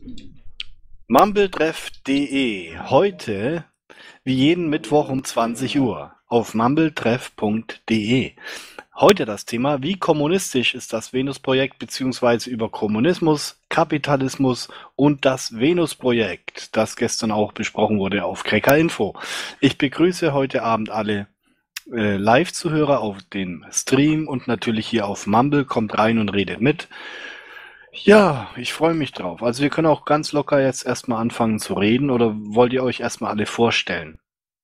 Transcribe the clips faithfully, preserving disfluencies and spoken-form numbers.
Mumbletreff punkt de. Heute, wie jeden Mittwoch um zwanzig Uhr, auf mumbletreff punkt de. Heute das Thema: Wie kommunistisch ist das Venus-Projekt, beziehungsweise über Kommunismus, Kapitalismus und das Venus-Projekt, das gestern auch besprochen wurde auf Cracker Info. Ich begrüße heute Abend alle äh, Live-Zuhörer auf dem Stream und natürlich hier auf Mumble. Kommt rein und redet mit. Ja, ich freue mich drauf. Also wir können auch ganz locker jetzt erstmal anfangen zu reden, oder wollt ihr euch erstmal alle vorstellen?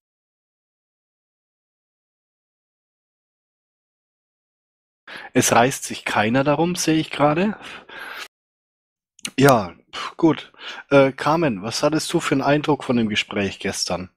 Es reißt sich keiner darum, sehe ich gerade. Ja, pf, gut. Äh, Carmen, was hattest du für einen Eindruck von dem Gespräch gestern?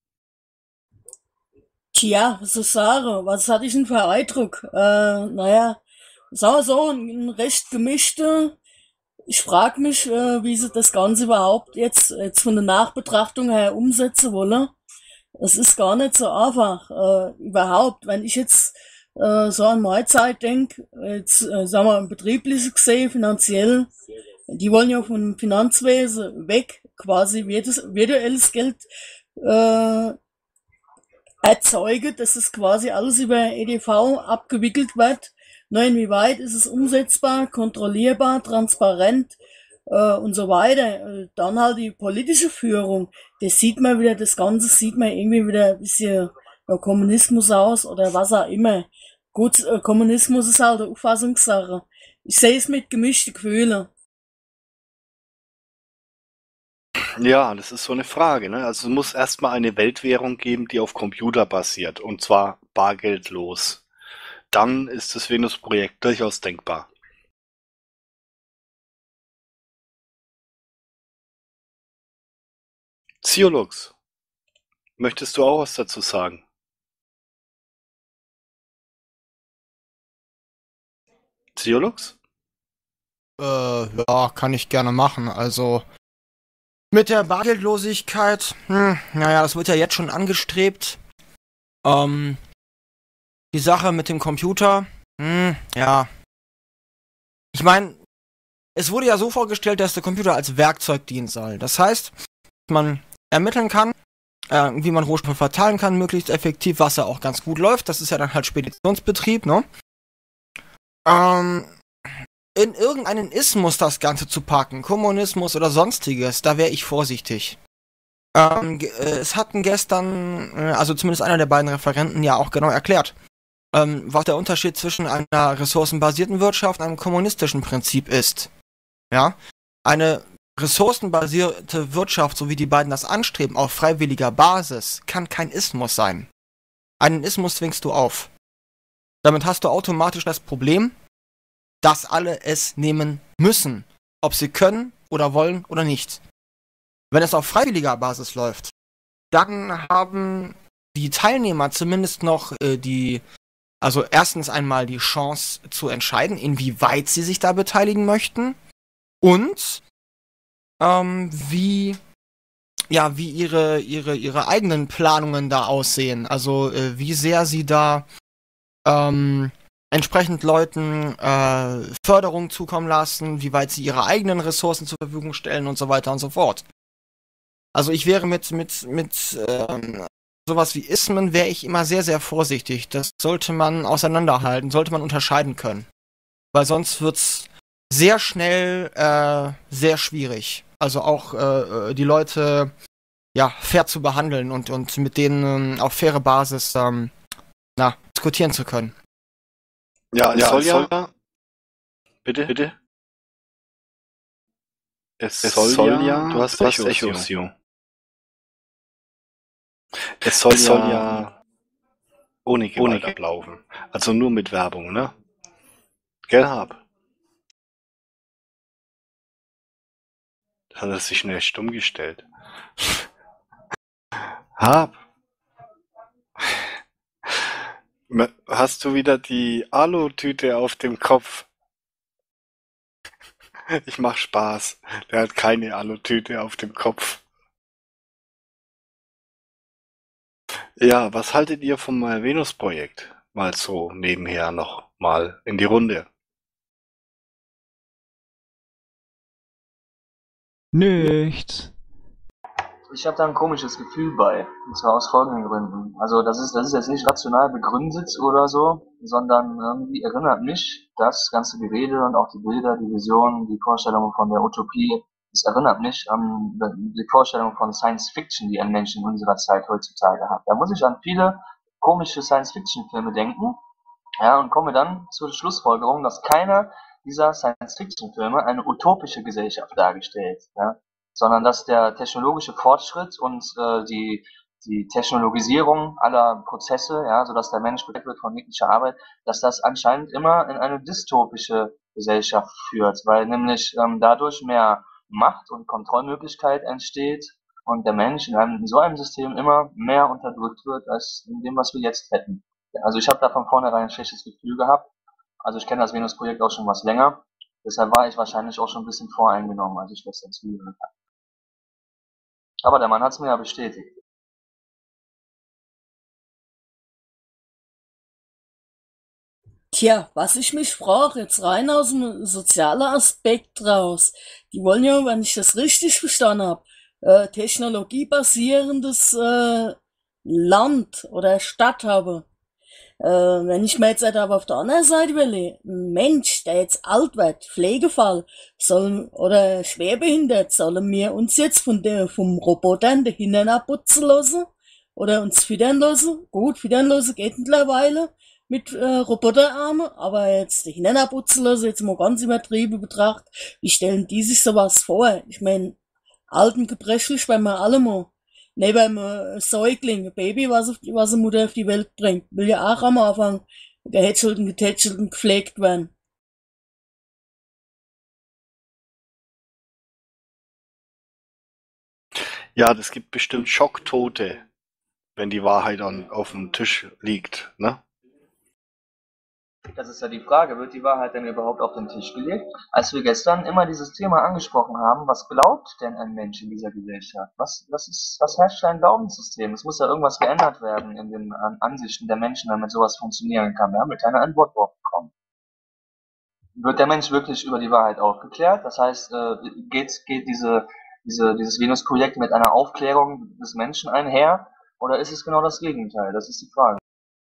Tja, was soll ich sagen? Was hatte ich denn für einen Eindruck? Äh, naja, sagen wir so, ein recht gemischte. Ich frage mich, äh, wie sie das Ganze überhaupt jetzt, jetzt von der Nachbetrachtung her umsetzen wollen. Es ist gar nicht so einfach, äh, überhaupt. Wenn ich jetzt äh, so an meine Zeit denke, jetzt äh, sagen wir im betrieblichen gesehen, finanziell, die wollen ja vom Finanzwesen weg, quasi virtuelles virtuelles Geld äh, erzeuge, dass es quasi alles über E D V abgewickelt wird. Nur inwieweit ist es umsetzbar, kontrollierbar, transparent äh, und so weiter. Äh, Dann halt die politische Führung. Das sieht man wieder, das Ganze sieht man irgendwie wieder ein bisschen äh, Kommunismus aus oder was auch immer. Gut, äh, Kommunismus ist halt eine Auffassungssache. Ich sehe es mit gemischten Gefühlen. Ja, das ist so eine Frage, ne? Also es muss erstmal eine Weltwährung geben, die auf Computer basiert, und zwar bargeldlos. Dann ist das Venus-Projekt durchaus denkbar. Ziolux, möchtest du auch was dazu sagen? Ziolux? Äh, ja, kann ich gerne machen. Also mit der Bargeldlosigkeit, hm, naja, das wird ja jetzt schon angestrebt. Ähm, die Sache mit dem Computer, hm, ja. Ich meine, es wurde ja so vorgestellt, dass der Computer als Werkzeug dienen soll. Das heißt, man ermitteln kann, äh, wie man Rohstoffe verteilen kann, möglichst effektiv, was ja auch ganz gut läuft. Das ist ja dann halt Speditionsbetrieb, ne? Ähm, in irgendeinen Ismus das Ganze zu packen, Kommunismus oder sonstiges, da wäre ich vorsichtig. Ähm, ge- äh, es hatten gestern, äh, also zumindest einer der beiden Referenten ja auch genau erklärt, ähm, was der Unterschied zwischen einer ressourcenbasierten Wirtschaft und einem kommunistischen Prinzip ist. Ja, eine ressourcenbasierte Wirtschaft, so wie die beiden das anstreben, auf freiwilliger Basis, kann kein Ismus sein. Einen Ismus zwingst du auf. Damit hast du automatisch das Problem, dass alle es nehmen müssen, ob sie können oder wollen oder nicht. Wenn es auf freiwilliger Basis läuft, dann haben die Teilnehmer zumindest noch äh, die, also erstens einmal die Chance zu entscheiden, inwieweit sie sich da beteiligen möchten und ähm, wie, ja, wie ihre, ihre, ihre eigenen Planungen da aussehen. Also äh, wie sehr sie da ähm, entsprechend Leuten äh, Förderung zukommen lassen, wie weit sie ihre eigenen Ressourcen zur Verfügung stellen und so weiter und so fort. Also ich wäre mit, mit, mit ähm, sowas wie Ismen wäre ich immer sehr, sehr vorsichtig. Das sollte man auseinanderhalten, sollte man unterscheiden können. Weil sonst wird's sehr schnell äh, sehr schwierig. Also auch äh, die Leute ja fair zu behandeln und, und mit denen ähm, auf faire Basis ähm, na, diskutieren zu können. Ja, es Ja, soll es soll, ja, bitte, bitte, es es soll soll ja, du ja, hast du hast Echos, Echos, Jo. Jo. Es soll Es soll ja ja ohne ohne Gewalt Geld. ablaufen. Also nur mit Werbung, ne? Gell, Hab? Da hat er sich schnell stumm gestellt. Hab, hast du wieder die Alutüte auf dem Kopf? Ich mach Spaß. Der hat keine Alutüte auf dem Kopf. Ja, was haltet ihr vom äh, Venus-Projekt? Mal so nebenher noch mal in die Runde. Nichts. Ich habe da ein komisches Gefühl bei, und zwar aus folgenden Gründen. Also das ist, das ist jetzt nicht rational begründet oder so, sondern irgendwie erinnert mich das ganze Gerede und auch die Bilder, die Visionen, die Vorstellungen von der Utopie, es erinnert mich an die Vorstellung von Science Fiction, die ein Mensch in unserer Zeit heutzutage hat. Da muss ich an viele komische Science Fiction Filme denken, ja, und komme dann zur Schlussfolgerung, dass keiner dieser Science Fiction Filme eine utopische Gesellschaft dargestellt, ja, sondern dass der technologische Fortschritt und äh, die, die Technologisierung aller Prozesse, ja, sodass der Mensch befreit wird von jeglicher Arbeit, dass das anscheinend immer in eine dystopische Gesellschaft führt, weil nämlich ähm, dadurch mehr Macht und Kontrollmöglichkeit entsteht und der Mensch in, einem, in so einem System immer mehr unterdrückt wird, als in dem, was wir jetzt hätten. Also ich habe da von vornherein ein schlechtes Gefühl gehabt. Also ich kenne das Venus-Projekt auch schon was länger. Deshalb war ich wahrscheinlich auch schon ein bisschen voreingenommen, als ich das dazu gehört habe. Aber der Mann hat es mir ja bestätigt. Tja, was ich mich frage, jetzt rein aus dem sozialen Aspekt raus. Die wollen ja, wenn ich das richtig verstanden habe, äh, technologiebasierendes äh, Land oder Stadt haben. Äh, wenn ich mir jetzt halt aber auf der anderen Seite überlege, ein Mensch, der jetzt alt wird, Pflegefall, soll, oder schwerbehindert, sollen wir uns jetzt von der, vom Robotern den Hintern abputzen lassen? Oder uns füttern lassen? Gut, füttern lassen geht mittlerweile mit äh, Roboterarmen, aber jetzt den Hintern abputzen lassen, jetzt mal ganz übertrieben betrachtet, wie stellen die sich sowas vor? Ich mein, alten gebrechlich, wenn wir alle mal neben einem Säugling, ein Baby, was, auf die, was eine Mutter auf die Welt bringt, will ja auch am Anfang gehätschelt und getätschelt und gepflegt werden. Ja, das gibt bestimmt Schocktote, wenn die Wahrheit an, auf dem Tisch liegt, ne? Das ist ja die Frage, wird die Wahrheit denn überhaupt auf den Tisch gelegt? Als wir gestern immer dieses Thema angesprochen haben, was glaubt denn ein Mensch in dieser Gesellschaft? Was, was, ist, was herrscht für ein Glaubenssystem? Es muss ja irgendwas geändert werden in den an Ansichten der Menschen, damit sowas funktionieren kann. Da haben wir keine Antwort drauf bekommen. Wird der Mensch wirklich über die Wahrheit aufgeklärt? Das heißt, äh, geht, geht diese, diese, dieses Venus-Projekt mit einer Aufklärung des Menschen einher? Oder ist es genau das Gegenteil? Das ist die Frage.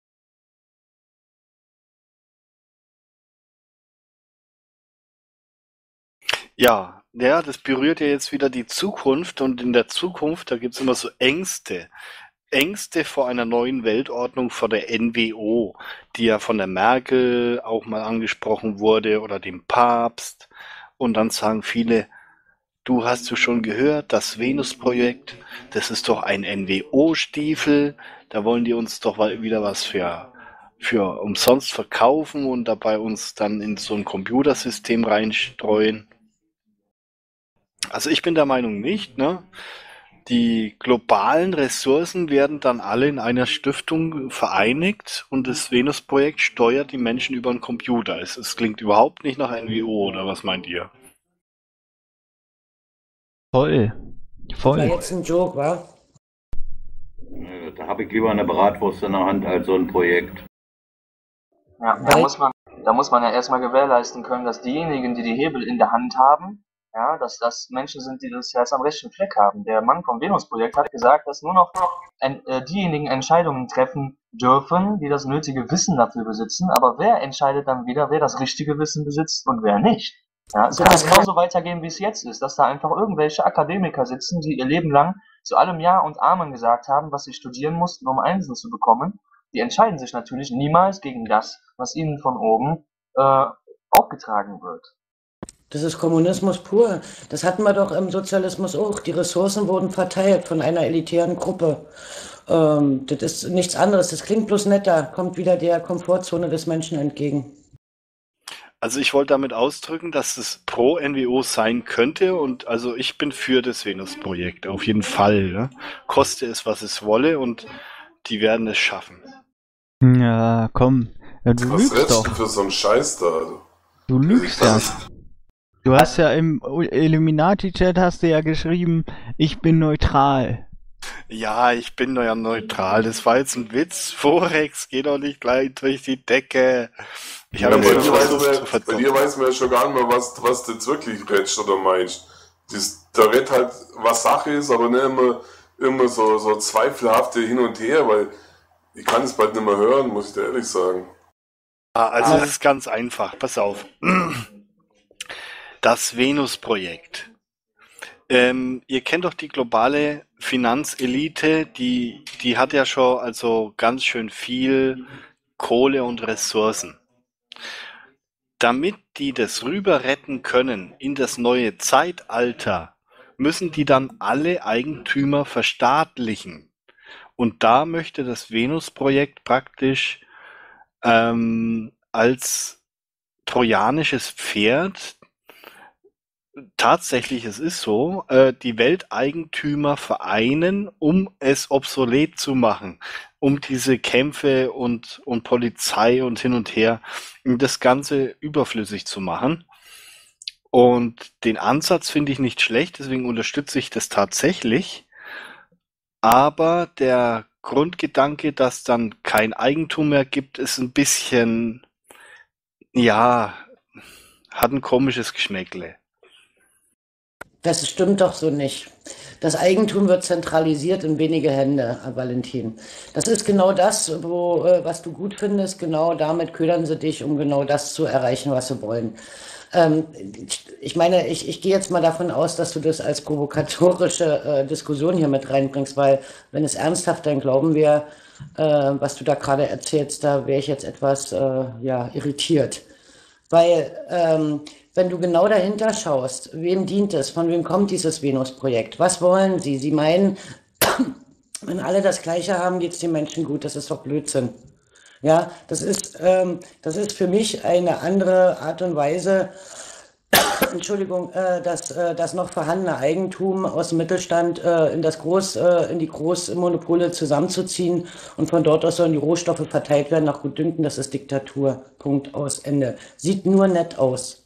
Ja, ja, das berührt ja jetzt wieder die Zukunft und in der Zukunft, da gibt's immer so Ängste. Ängste vor einer neuen Weltordnung, vor der N W O, die ja von der Merkel auch mal angesprochen wurde oder dem Papst. Und dann sagen viele, du hast du schon gehört, das Venus-Projekt, das ist doch ein N W O-Stiefel, da wollen die uns doch mal wieder was für, für umsonst verkaufen und dabei uns dann in so ein Computersystem reinstreuen. Also ich bin der Meinung nicht, ne? Die globalen Ressourcen werden dann alle in einer Stiftung vereinigt und das Venus-Projekt steuert die Menschen über einen Computer. Es, es klingt überhaupt nicht nach N W O, oder was meint ihr? Voll. Das war Voll. jetzt ein Joke, wa? Äh, Da habe ich lieber eine Bratwurst in der Hand als so ein Projekt. Ja, da Weil, muss man, da muss man ja erstmal gewährleisten können, dass diejenigen, die die Hebel in der Hand haben, ja, dass das Menschen sind, die das Herz am rechten Fleck haben. Der Mann vom Venus-Projekt hat gesagt, dass nur noch en, äh, diejenigen Entscheidungen treffen dürfen, die das nötige Wissen dafür besitzen. Aber wer entscheidet dann wieder, wer das richtige Wissen besitzt und wer nicht? Ja, es kann das genauso weitergehen, wie es jetzt ist, dass da einfach irgendwelche Akademiker sitzen, die ihr Leben lang zu allem Ja und Amen gesagt haben, was sie studieren mussten, um Einsen zu bekommen. Die entscheiden sich natürlich niemals gegen das, was ihnen von oben äh, aufgetragen wird. das ist Kommunismus pur. Das hatten wir doch im Sozialismus auch. Die Ressourcen wurden verteilt von einer elitären Gruppe. Ähm, das ist nichts anderes. Das klingt bloß netter. Kommt wieder der Komfortzone des Menschen entgegen. Also ich wollte damit ausdrücken, dass es pro N W O sein könnte und also ich bin für das Venus-Projekt, auf jeden Fall. Ne? Koste es, was es wolle und die werden es schaffen. Ja, komm. Ja, du Was lügst redest du doch. für so einen Scheiß da? Alter? Du lügst ja. Du hast ja im Illuminati-Chat hast du ja geschrieben, ich bin neutral. Ja, ich bin ja neutral. Das war jetzt ein Witz. Forex geht doch nicht gleich durch die Decke. Ich Ja, habe bei das dir versucht weiß zu man, bei dir verdoppeln. weiß man ja schon gar nicht mehr, was, was du jetzt wirklich redest oder meinst. Das, da wird halt, was Sache ist, aber nicht immer, immer so, so zweifelhafte Hin und Her, weil ich kann es bald nicht mehr hören, muss ich dir ehrlich sagen. Ah, also es ist ganz einfach, pass auf. Das Venus-Projekt. Ähm, ihr kennt doch die globale Finanzelite, die, die hat ja schon also ganz schön viel Kohle und Ressourcen. Damit die das rüber retten können in das neue Zeitalter, müssen die dann alle Eigentümer verstaatlichen. Und da möchte das Venus-Projekt praktisch ähm, als trojanisches Pferd, tatsächlich, es ist so, äh, die Welteigentümer vereinen, um es obsolet zu machen, um diese Kämpfe und, und Polizei und hin und her, um das Ganze überflüssig zu machen. Und den Ansatz finde ich nicht schlecht, deswegen unterstütze ich das tatsächlich. Aber der Grundgedanke, dass dann kein Eigentum mehr gibt, ist ein bisschen, ja, hat ein komisches Geschmäckle. Das stimmt doch so nicht. Das Eigentum wird zentralisiert in wenige Hände, Herr Valentin. Das ist genau das, wo, äh, was du gut findest. Genau damit ködern sie dich, um genau das zu erreichen, was sie wollen. Ähm, ich meine, ich, ich gehe jetzt mal davon aus, dass du das als provokatorische äh, Diskussion hier mit reinbringst, weil wenn es ernsthaft dein Glauben wäre, äh, was du da gerade erzählst, da wäre ich jetzt etwas äh, ja, irritiert. Weil ähm, wenn du genau dahinter schaust, wem dient es, von wem kommt dieses Venus-Projekt, was wollen sie? Sie meinen, wenn alle das Gleiche haben, geht es den Menschen gut, das ist doch Blödsinn. Ja, das ist, ähm, das ist für mich eine andere Art und Weise, Entschuldigung, äh, das, äh, das noch vorhandene Eigentum aus dem Mittelstand äh, in das Groß, äh, in die Großmonopole zusammenzuziehen und von dort aus sollen die Rohstoffe verteilt werden nach Gutdünken, das ist Diktatur. Punkt aus Ende. Sieht nur nett aus.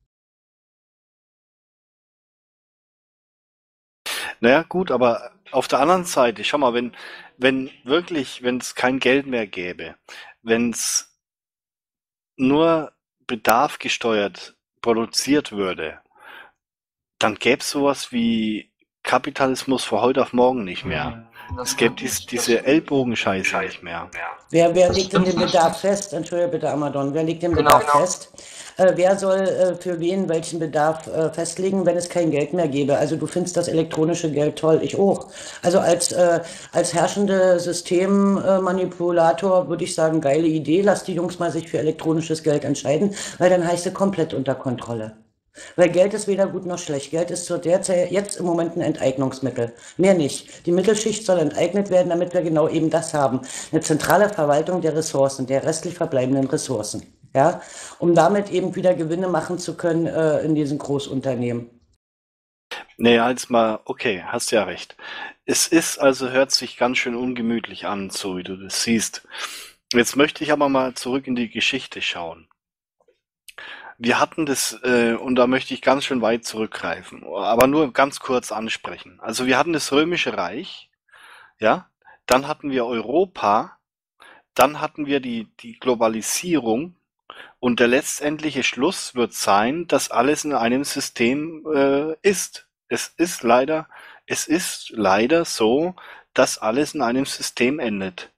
Naja, gut, aber auf der anderen Seite, schau mal, wenn, wenn wirklich, wenn es kein Geld mehr gäbe, wenn es nur Bedarf gesteuert produziert würde, dann gäbe es sowas wie Kapitalismus von heute auf morgen nicht mehr. Das Es gäbe stimmt. dies, diese Ellbogenscheiße nicht mehr. Wer, wer Das legt denn stimmt den nicht. Bedarf fest? Entschuldige bitte, Amadon. Wer legt den Genau, Bedarf genau. fest? Äh, wer soll äh, für wen welchen Bedarf äh, festlegen, wenn es kein Geld mehr gäbe? Also du findest das elektronische Geld toll, ich auch. Also als, äh, als herrschende Systemmanipulator äh, würde ich sagen, geile Idee, lass die Jungs mal sich für elektronisches Geld entscheiden, weil dann heißt sie komplett unter Kontrolle. Weil Geld ist weder gut noch schlecht. Geld ist zu der Zeit jetzt im Moment ein Enteignungsmittel. Mehr nicht. Die Mittelschicht soll enteignet werden, damit wir genau eben das haben. Eine zentrale Verwaltung der Ressourcen, der restlich verbleibenden Ressourcen. Ja, um damit eben wieder Gewinne machen zu können äh, in diesen Großunternehmen. Nee, als mal, okay, hast ja recht. Es ist also, hört sich ganz schön ungemütlich an, so wie du das siehst. Jetzt möchte ich aber mal zurück in die Geschichte schauen. Wir hatten das, äh, und da möchte ich ganz schön weit zurückgreifen, aber nur ganz kurz ansprechen. Also wir hatten das Römische Reich, ja, dann hatten wir Europa, dann hatten wir die, die Globalisierung und der letztendliche Schluss wird sein, dass alles in einem System äh, ist. Es ist leider, es ist leider so, dass alles in einem System endet.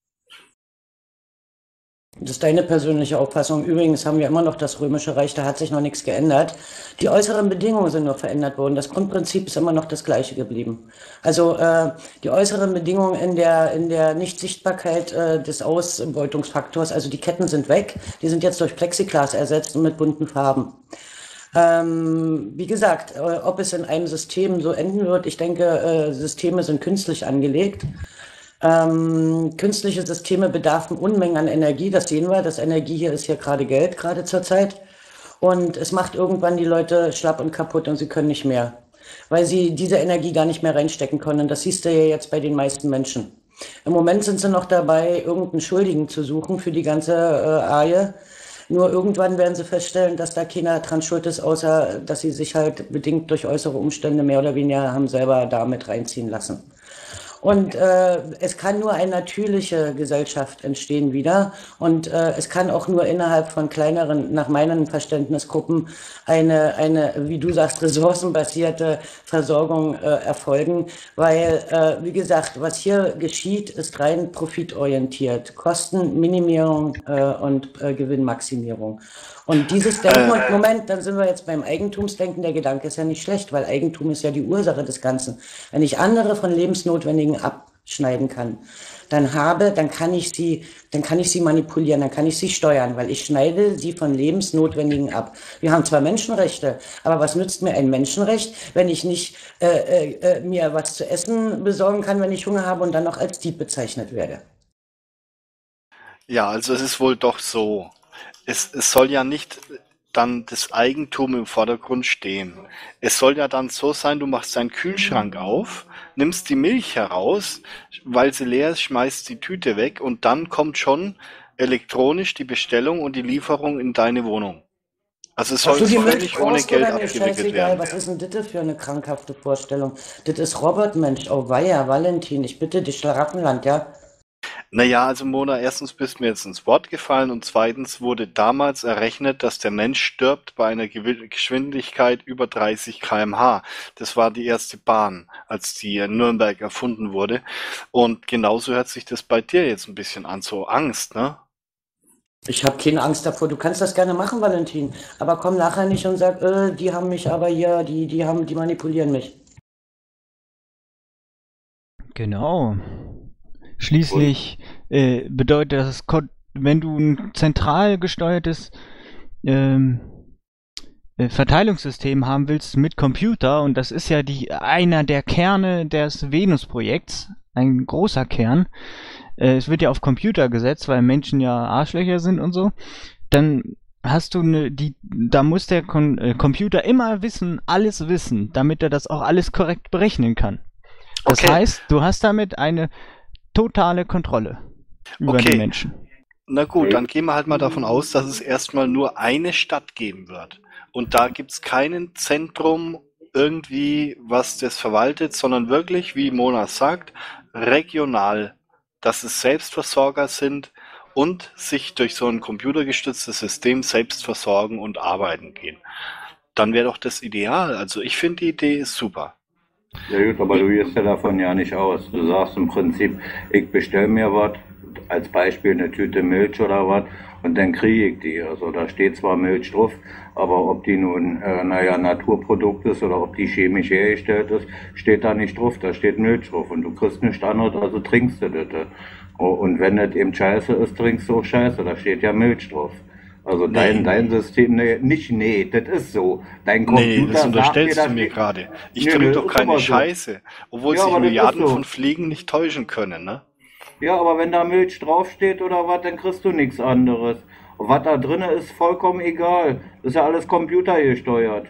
Das ist deine persönliche Auffassung. Übrigens haben wir immer noch das Römische Reich, da hat sich noch nichts geändert. Die äußeren Bedingungen sind nur verändert worden. Das Grundprinzip ist immer noch das gleiche geblieben. Also äh, die äußeren Bedingungen in der, in der Nichtsichtbarkeit äh, des Ausbeutungsfaktors, also die Ketten sind weg, die sind jetzt durch Plexiglas ersetzt und mit bunten Farben. Ähm, wie gesagt, äh, ob es in einem System so enden wird, ich denke, äh, Systeme sind künstlich angelegt. Ähm, künstliche Systeme bedarfen Unmengen an Energie, das sehen wir. Das Energie hier ist hier gerade Geld, gerade zur Zeit. Und es macht irgendwann die Leute schlapp und kaputt und sie können nicht mehr, weil sie diese Energie gar nicht mehr reinstecken können. Und das siehst du ja jetzt bei den meisten Menschen. Im Moment sind sie noch dabei, irgendeinen Schuldigen zu suchen für die ganze äh, Arie. Nur irgendwann werden sie feststellen, dass da keiner dran schuld ist, außer dass sie sich halt bedingt durch äußere Umstände mehr oder weniger haben selber da mit reinziehen lassen. Und äh, es kann nur eine natürliche Gesellschaft entstehen wieder. Und äh, es kann auch nur innerhalb von kleineren, nach meinen Verständnisgruppen, eine, eine, wie du sagst, ressourcenbasierte Versorgung äh, erfolgen. Weil, äh, wie gesagt, was hier geschieht, ist rein profitorientiert. Kostenminimierung äh, und äh, Gewinnmaximierung. Und dieses Denken, und Moment, dann sind wir jetzt beim Eigentumsdenken. Der Gedanke ist ja nicht schlecht, weil Eigentum ist ja die Ursache des Ganzen. Wenn ich andere von Lebensnotwendigen abschneiden kann, dann habe, dann kann ich sie, dann kann ich sie manipulieren, dann kann ich sie steuern, weil ich schneide sie von Lebensnotwendigen ab. Wir haben zwar Menschenrechte, aber was nützt mir ein Menschenrecht, wenn ich nicht äh, äh, mir was zu essen besorgen kann, wenn ich Hunger habe und dann noch als Dieb bezeichnet werde? Ja, also es ist wohl doch so. Es, es soll ja nicht dann das Eigentum im Vordergrund stehen. Es soll ja dann so sein, du machst deinen Kühlschrank auf, nimmst die Milch heraus, weil sie leer ist, schmeißt die Tüte weg und dann kommt schon elektronisch die Bestellung und die Lieferung in deine Wohnung. Also es soll Hast du die Milch völlig ohne brauchst Geld oder mir abgewickelt scheißegal? werden. Was ist denn das für eine krankhafte Vorstellung? Das ist Robotmensch. Oh weia, Valentin, ich bitte dich, Schlaraffenland, ja? Naja, also Mona, erstens bist mir jetzt ins Wort gefallen und zweitens wurde damals errechnet, dass der Mensch stirbt bei einer Gewi- Geschwindigkeit über dreißig Kilometer pro Stunde. Das war die erste Bahn, als die in Nürnberg erfunden wurde. Und genauso hört sich das bei dir jetzt ein bisschen an, so Angst, ne? Ich habe keine Angst davor. Du kannst das gerne machen, Valentin. Aber komm nachher nicht und sag, äh, die haben mich aber hier, die, die haben, die manipulieren mich. Genau. Schließlich äh, bedeutet das, Ko- wenn du ein zentral gesteuertes ähm, äh, Verteilungssystem haben willst mit Computer, und das ist ja die einer der Kerne des Venus-Projekts, ein großer Kern, äh, es wird ja auf Computer gesetzt, weil Menschen ja Arschlöcher sind und so, dann hast du eine, die, da muss der Kon äh, Computer immer wissen, alles wissen, damit er das auch alles korrekt berechnen kann. Das Okay. heißt, du hast damit eine totale Kontrolle über Okay. die Menschen. Na gut, dann gehen wir halt mal davon aus, dass es erstmal nur eine Stadt geben wird. Und da gibt's keinen Zentrum irgendwie, was das verwaltet, sondern wirklich, wie Mona sagt, regional, dass es Selbstversorger sind und sich durch so ein computergestütztes System selbst versorgen und arbeiten gehen. Dann wäre doch das ideal. Also ich finde, die Idee ist super. Ja gut, aber du gehst ja davon ja nicht aus. Du sagst im Prinzip, ich bestelle mir was, als Beispiel eine Tüte Milch oder was, und dann kriege ich die. Also da steht zwar Milch drauf, aber ob die nun, äh, naja, Naturprodukt ist oder ob die chemisch hergestellt ist, steht da nicht drauf. Da steht Milch drauf und du kriegst nichts anderes, also trinkst du das. Oh, und wenn das eben scheiße ist, trinkst du auch scheiße. Da steht ja Milch drauf. Also Nee, dein, dein nee. System, nee, nicht nee, das ist so. Dein Nee, Computer das sagt dir, unterstellst da du mir steht, gerade. Ich nee, trinke das doch ist keine aber so. Scheiße, obwohl Ja, sich aber das ist Milliarden von so. Fliegen nicht täuschen können, ne? Ja, aber wenn da Milch draufsteht oder was, dann kriegst du nichts anderes. Und was da drin ist, vollkommen egal. Das ist ja alles computergesteuert.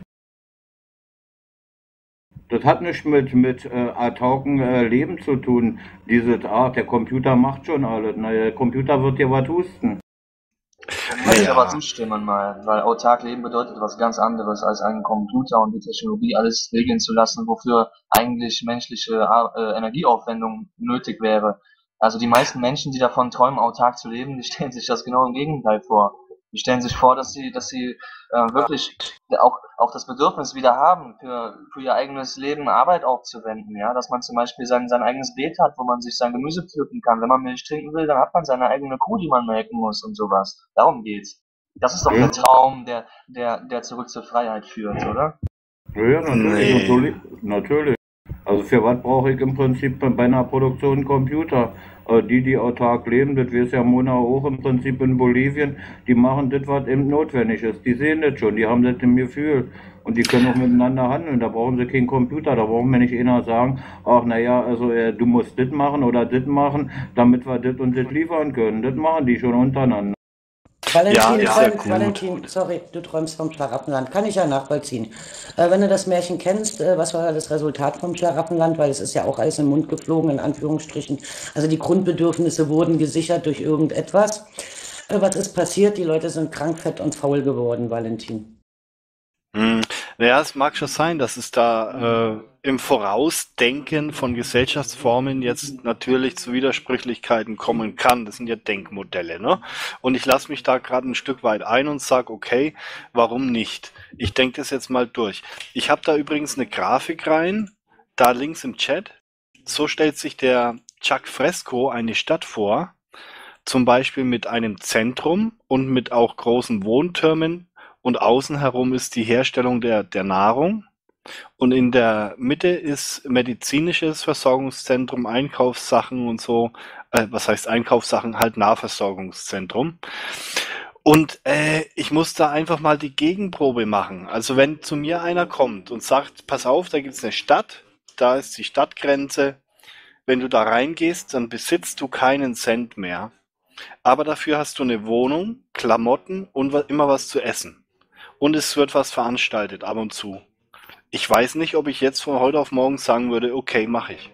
Das hat nichts mit, mit äh, autarken äh, Leben zu tun. Diese Art, der Computer macht schon alles. Na, der Computer wird dir was husten. Dem muss ich aber Naja, zustimmen mal, weil autark leben bedeutet was ganz anderes, als einen Computer und die Technologie alles regeln zu lassen, wofür eigentlich menschliche Ar- äh, Energieaufwendung nötig wäre. Also die meisten Menschen, die davon träumen, autark zu leben, die stellen sich das genau im Gegenteil vor. Die stellen sich vor, dass sie, dass sie äh, wirklich auch, auch das Bedürfnis wieder haben, für, für ihr eigenes Leben Arbeit aufzuwenden, ja, dass man zum Beispiel sein, sein eigenes Beet hat, wo man sich sein Gemüse pflücken kann. Wenn man Milch trinken will, dann hat man seine eigene Kuh, die man melken muss und sowas. Darum geht's. Das ist doch der Ja, Traum, der, der, der zurück zur Freiheit führt, oder? ja, ja, natürlich, und so nee. le- natürlich. Also für was brauche ich im Prinzip bei bei einer Produktion einen Computer? Äh, die, die autark leben, das weiß ja Mona auch im Prinzip in Bolivien, die machen das, was eben notwendig ist. Die sehen das schon, die haben das im Gefühl. Und die können auch miteinander handeln. Da brauchen sie keinen Computer. Da brauchen wir nicht einer sagen, ach naja, also äh, du musst das machen oder das machen, damit wir das und das liefern können. Das machen die schon untereinander. Ja, Valentin, ist ja träumt, gut. Valentin, sorry, du träumst vom Schlaraffenland. Kann ich ja nachvollziehen. Äh, wenn du das Märchen kennst, äh, was war das Resultat vom Schlaraffenland? Weil es ist ja auch alles in den Mund geflogen, in Anführungsstrichen. Also die Grundbedürfnisse wurden gesichert durch irgendetwas. Äh, was ist passiert? Die Leute sind krank, fett und faul geworden, Valentin. Hm, Naja, es mag schon sein, dass es da äh, im Vorausdenken von Gesellschaftsformen jetzt natürlich zu Widersprüchlichkeiten kommen kann. Das sind ja Denkmodelle, ne? Und ich lasse mich da gerade ein Stück weit ein und sage, okay, warum nicht? Ich denke das jetzt mal durch. Ich habe da übrigens eine Grafik rein, da links im Chat. So stellt sich der Chuck Fresco eine Stadt vor, zum Beispiel mit einem Zentrum und mit auch großen Wohntürmen, und außen herum ist die Herstellung der, der Nahrung, und in der Mitte ist medizinisches Versorgungszentrum, Einkaufssachen und so, äh, was heißt Einkaufssachen, halt Nahversorgungszentrum. Und äh, ich muss da einfach mal die Gegenprobe machen. Also wenn zu mir einer kommt und sagt, pass auf, da gibt's eine Stadt, da ist die Stadtgrenze, wenn du da reingehst, dann besitzt du keinen Cent mehr. Aber dafür hast du eine Wohnung, Klamotten und wa- immer was zu essen. Und es wird was veranstaltet, ab und zu. Ich weiß nicht, ob ich jetzt von heute auf morgen sagen würde, okay, mache ich.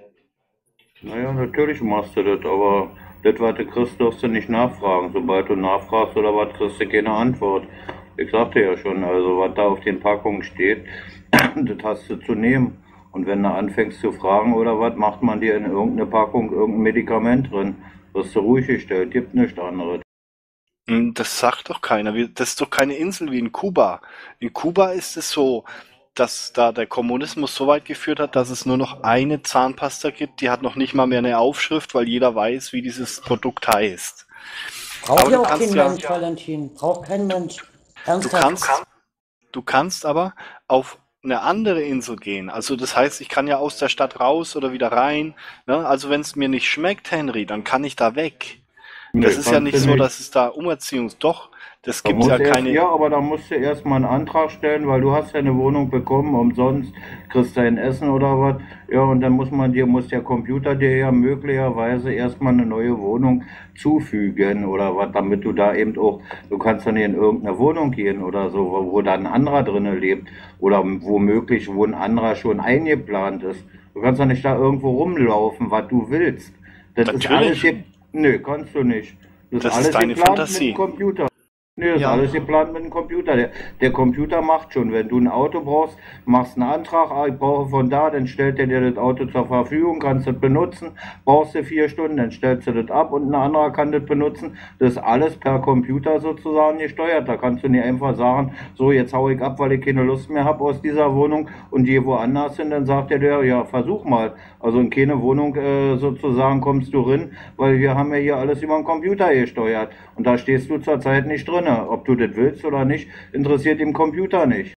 Naja, natürlich machst du das, aber das, was du kriegst, darfst du nicht nachfragen. Sobald du nachfragst oder was, kriegst du keine Antwort. Ich sagte ja schon, also was da auf den Packungen steht, das hast du zu nehmen. Und wenn du anfängst zu fragen oder was, macht man dir in irgendeine Packung irgendein Medikament drin. Wirst du ruhig gestellt, gibt nichts anderes. Hm, Das sagt doch keiner. Wir- Das ist doch keine Insel wie in Kuba. In Kuba ist es so, dass da der Kommunismus so weit geführt hat, dass es nur noch eine Zahnpasta gibt. Die hat noch nicht mal mehr eine Aufschrift, weil jeder weiß, wie dieses Produkt heißt. Braucht Aber ja du auch kannst kein ja, Mensch, Valentin. Braucht kein Mensch. du Ernsthaft. kannst, du kannst aber auf eine andere Insel gehen. Also das heißt, ich kann ja aus der Stadt raus oder wieder rein. Ne? Also wenn es mir nicht schmeckt, Henry, dann kann ich da weg. Nee, Das ist ja kannst nicht du so, nicht. dass es da Umerziehungs... Doch, das Da gibt's musst ja du erst, keine... ja, aber da musst du erstmal einen Antrag stellen, weil du hast ja eine Wohnung bekommen, umsonst, kriegst dein Essen oder was. Ja, und dann muss man dir, muss der Computer dir ja möglicherweise erstmal eine neue Wohnung zufügen oder was, damit du da eben auch, du kannst dann in irgendeine Wohnung gehen oder so, wo, wo da ein anderer drinnen lebt oder womöglich, wo ein anderer schon eingeplant ist. Du kannst ja nicht da irgendwo rumlaufen, was du willst. Das ist alles Natürlich, hier, nö, kannst du nicht. Das ist das ist alles deine geplant mit dem Fantasie. Computer. Nee, das ist Ja, alles geplant mit dem Computer. Der, der Computer macht schon, wenn du ein Auto brauchst, machst einen Antrag, ah, ich brauche von da, dann stellt er dir das Auto zur Verfügung, kannst das benutzen, brauchst du vier Stunden, dann stellst du das ab und ein anderer kann das benutzen. Das ist alles per Computer sozusagen gesteuert. Da kannst du nicht einfach sagen, so, jetzt hau ich ab, weil ich keine Lust mehr habe aus dieser Wohnung und gehe woanders hin, dann sagt er dir, ja, versuch mal. Also in keine Wohnung äh, sozusagen kommst du rein, weil wir haben ja hier alles über den Computer gesteuert. Und da stehst du zurzeit nicht drin. Ob du das willst oder nicht, interessiert dem Computer nicht.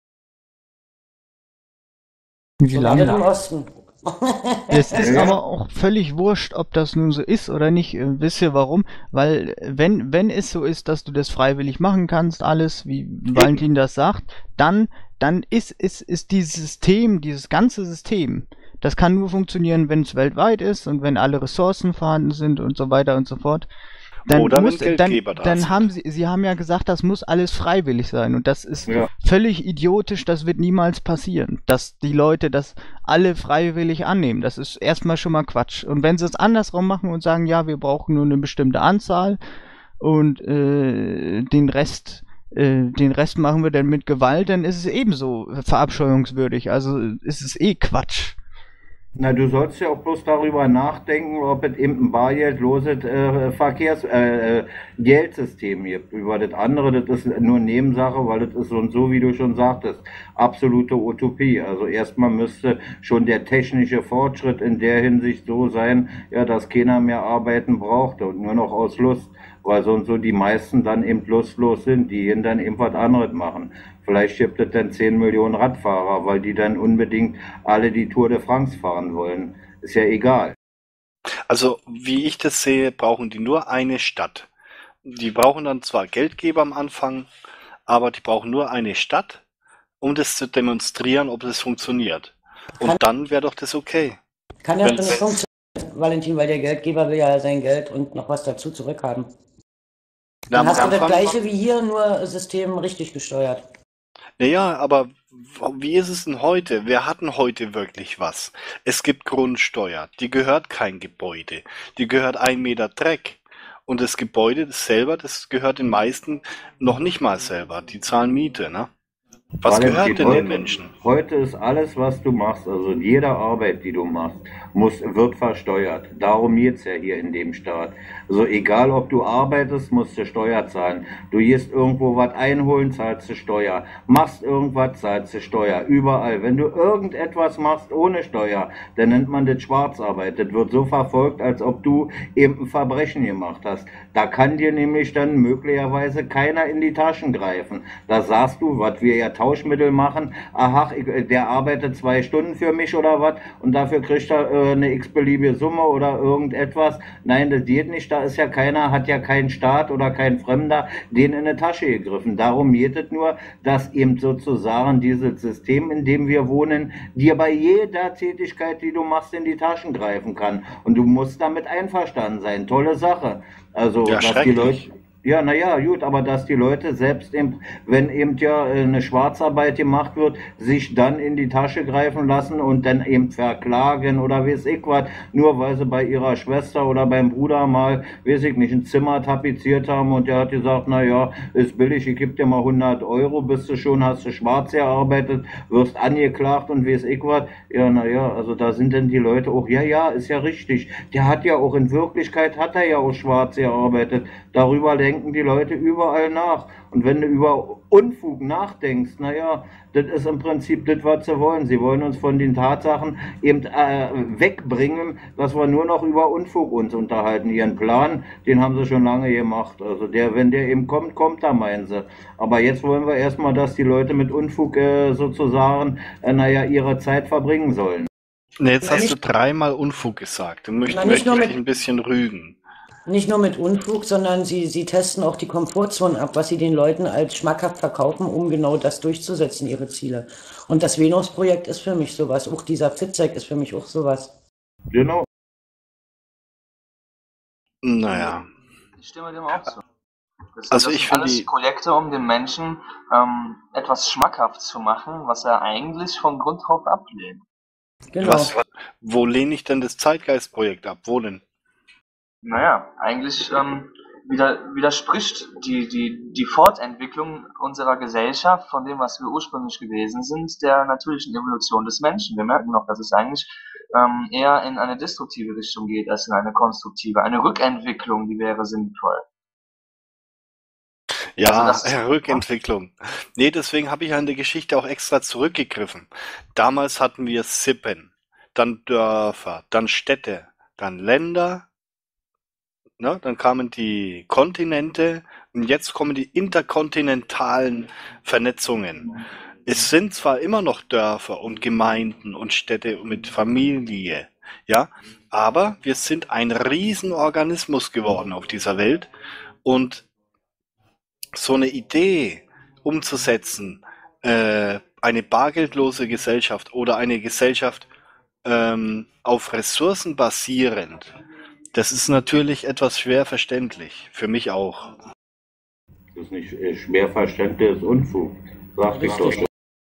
Wie So war das im lange? Osten. Es ist Ja, aber auch völlig wurscht, ob das nun so ist oder nicht. Äh, Wisst ihr warum? Weil äh, wenn, wenn es so ist, dass du das freiwillig machen kannst, alles, wie eben. Valentin das sagt, dann, dann ist, ist, ist dieses System, dieses ganze System, das kann nur funktionieren, wenn es weltweit ist und wenn alle Ressourcen vorhanden sind und so weiter und so fort. Dann Oder wenn muss, dann, Geldgeber da dann sind. haben sie, sie haben ja gesagt, das muss alles freiwillig sein und das ist Ja. völlig idiotisch, das wird niemals passieren, dass die Leute das alle freiwillig annehmen. Das ist erstmal schon mal Quatsch. Und wenn sie es andersrum machen und sagen, ja, wir brauchen nur eine bestimmte Anzahl und äh, den Rest, äh, den Rest machen wir dann mit Gewalt, dann ist es ebenso verabscheuungswürdig. Also ist es eh Quatsch. Na, du sollst ja auch bloß darüber nachdenken, ob es eben ein bargeldloses äh, Verkehrs-, äh, äh, Geldsystem gibt. Über das andere, das ist nur Nebensache, weil das ist so und so, wie du schon sagtest, absolute Utopie. Also erstmal müsste schon der technische Fortschritt in der Hinsicht so sein, ja, dass keiner mehr arbeiten braucht und nur noch aus Lust, weil so und so die meisten dann eben lustlos sind, die ihn dann eben was anderes machen. Vielleicht gibt es dann zehn Millionen Radfahrer, weil die dann unbedingt alle die Tour de France fahren wollen. Ist ja egal. Also, wie ich das sehe, brauchen die nur eine Stadt. Die brauchen dann zwar Geldgeber am Anfang, aber die brauchen nur eine Stadt, um das zu demonstrieren, ob das funktioniert. Kann, Und dann wäre doch das okay. kann ja so nicht Wenn's, funktionieren, Valentin, weil der Geldgeber will ja sein Geld und noch was dazu zurückhaben. na, Dann am hast du das Anfang, gleiche wie hier, nur System richtig gesteuert. naja, aber w- wie ist es denn heute? Wir hatten heute wirklich was. Es gibt Grundsteuer, die gehört kein Gebäude, die gehört ein Meter Dreck. Und das Gebäude das selber, das gehört den meisten noch nicht mal selber. Die zahlen Miete, ne? Was gehört Valentin, denn den heute, Menschen? heute ist alles, was du machst, also jede Arbeit, die du machst, muss, wird versteuert. Darum geht's ja hier in dem Staat. Also egal, ob du arbeitest, musst du Steuer zahlen. Du gehst irgendwo was einholen, zahlst du Steuer. Machst irgendwas, zahlst du Steuer. Überall. Wenn du irgendetwas machst ohne Steuer, dann nennt man das Schwarzarbeit. Das wird so verfolgt, als ob du eben ein Verbrechen gemacht hast. Da kann dir nämlich dann möglicherweise keiner in die Taschen greifen. Da sagst du, was wir ja Tauschmittel machen, aha, ich, der arbeitet zwei Stunden für mich oder was und dafür kriegt er äh, eine x-beliebige Summe oder irgendetwas. Nein, das geht nicht, da ist ja keiner, hat ja kein Staat oder kein Fremder den in eine Tasche gegriffen. Darum geht es nur, dass eben sozusagen dieses System, in dem wir wohnen, dir bei jeder Tätigkeit, die du machst, in die Taschen greifen kann. Und du musst damit einverstanden sein. Tolle Sache. Also, Ja, dass die Leute... schrecklich. Ja, naja, gut, aber dass die Leute selbst eben, wenn eben ja äh, eine Schwarzarbeit gemacht wird, sich dann in die Tasche greifen lassen und dann eben verklagen oder weiß ich was, nur weil sie bei ihrer Schwester oder beim Bruder mal, weiß ich nicht, ein Zimmer tapeziert haben und der hat gesagt, na ja, ist billig, ich geb dir mal hundert Euro, bist du schon, hast du schwarz gearbeitet, wirst angeklagt und weiß ich was. Ja, naja, also da sind dann die Leute auch, ja, ja, ist ja richtig, der hat ja auch, in Wirklichkeit hat er ja auch schwarz gearbeitet, darüber denken die Leute überall nach. Und wenn du über Unfug nachdenkst, naja, das ist im Prinzip das, was sie wollen. Sie wollen uns von den Tatsachen eben äh, wegbringen, dass wir nur noch über Unfug uns unterhalten. Ihren Plan, den haben sie schon lange gemacht. Also der, wenn der eben kommt, kommt er, meinen sie. Aber jetzt wollen wir erstmal, dass die Leute mit Unfug äh, sozusagen, äh, naja, ihre Zeit verbringen sollen. Ne, jetzt Na, hast du nicht, dreimal Unfug gesagt. Dann möchte, na, nicht möchte nur ich dich mit, ein bisschen rügen. nicht nur mit Unfug, sondern sie, sie testen auch die Komfortzone ab, was sie den Leuten als schmackhaft verkaufen, um genau das durchzusetzen, ihre Ziele. Und das Venus-Projekt ist für mich sowas. Auch dieser Fitzek ist für mich auch sowas. Genau. Naja. Ich stimme dem auch zu. Das, Also das ich sind finde alles die, Projekte, um dem Menschen ähm, etwas schmackhaft zu machen, was er eigentlich von Grund auf ablehnt. Genau. was, wo lehne ich denn das Zeitgeistprojekt ab? Wo denn? Naja, eigentlich ähm, wider, widerspricht die, die, die Fortentwicklung unserer Gesellschaft von dem, was wir ursprünglich gewesen sind, der natürlichen Evolution des Menschen. Wir merken noch, dass es eigentlich ähm, eher in eine destruktive Richtung geht, als in eine konstruktive. Eine Rückentwicklung, die wäre sinnvoll. Also Ja, das, äh, Rückentwicklung. Nee, deswegen habe ich an der Geschichte auch extra zurückgegriffen. Damals hatten wir Sippen, dann Dörfer, dann Städte, dann Länder, ne? Dann kamen die Kontinente und jetzt kommen die interkontinentalen Vernetzungen. Es sind zwar immer noch Dörfer und Gemeinden und Städte mit Familie, ja, aber wir sind ein Riesenorganismus geworden auf dieser Welt und so eine Idee umzusetzen, äh, eine bargeldlose Gesellschaft oder eine Gesellschaft ähm, auf Ressourcen basierend, das ist natürlich etwas schwer verständlich. Für mich auch. Das ist nicht äh, schwer verständlich, ist Unfug. Sagte ich doch. Richtig.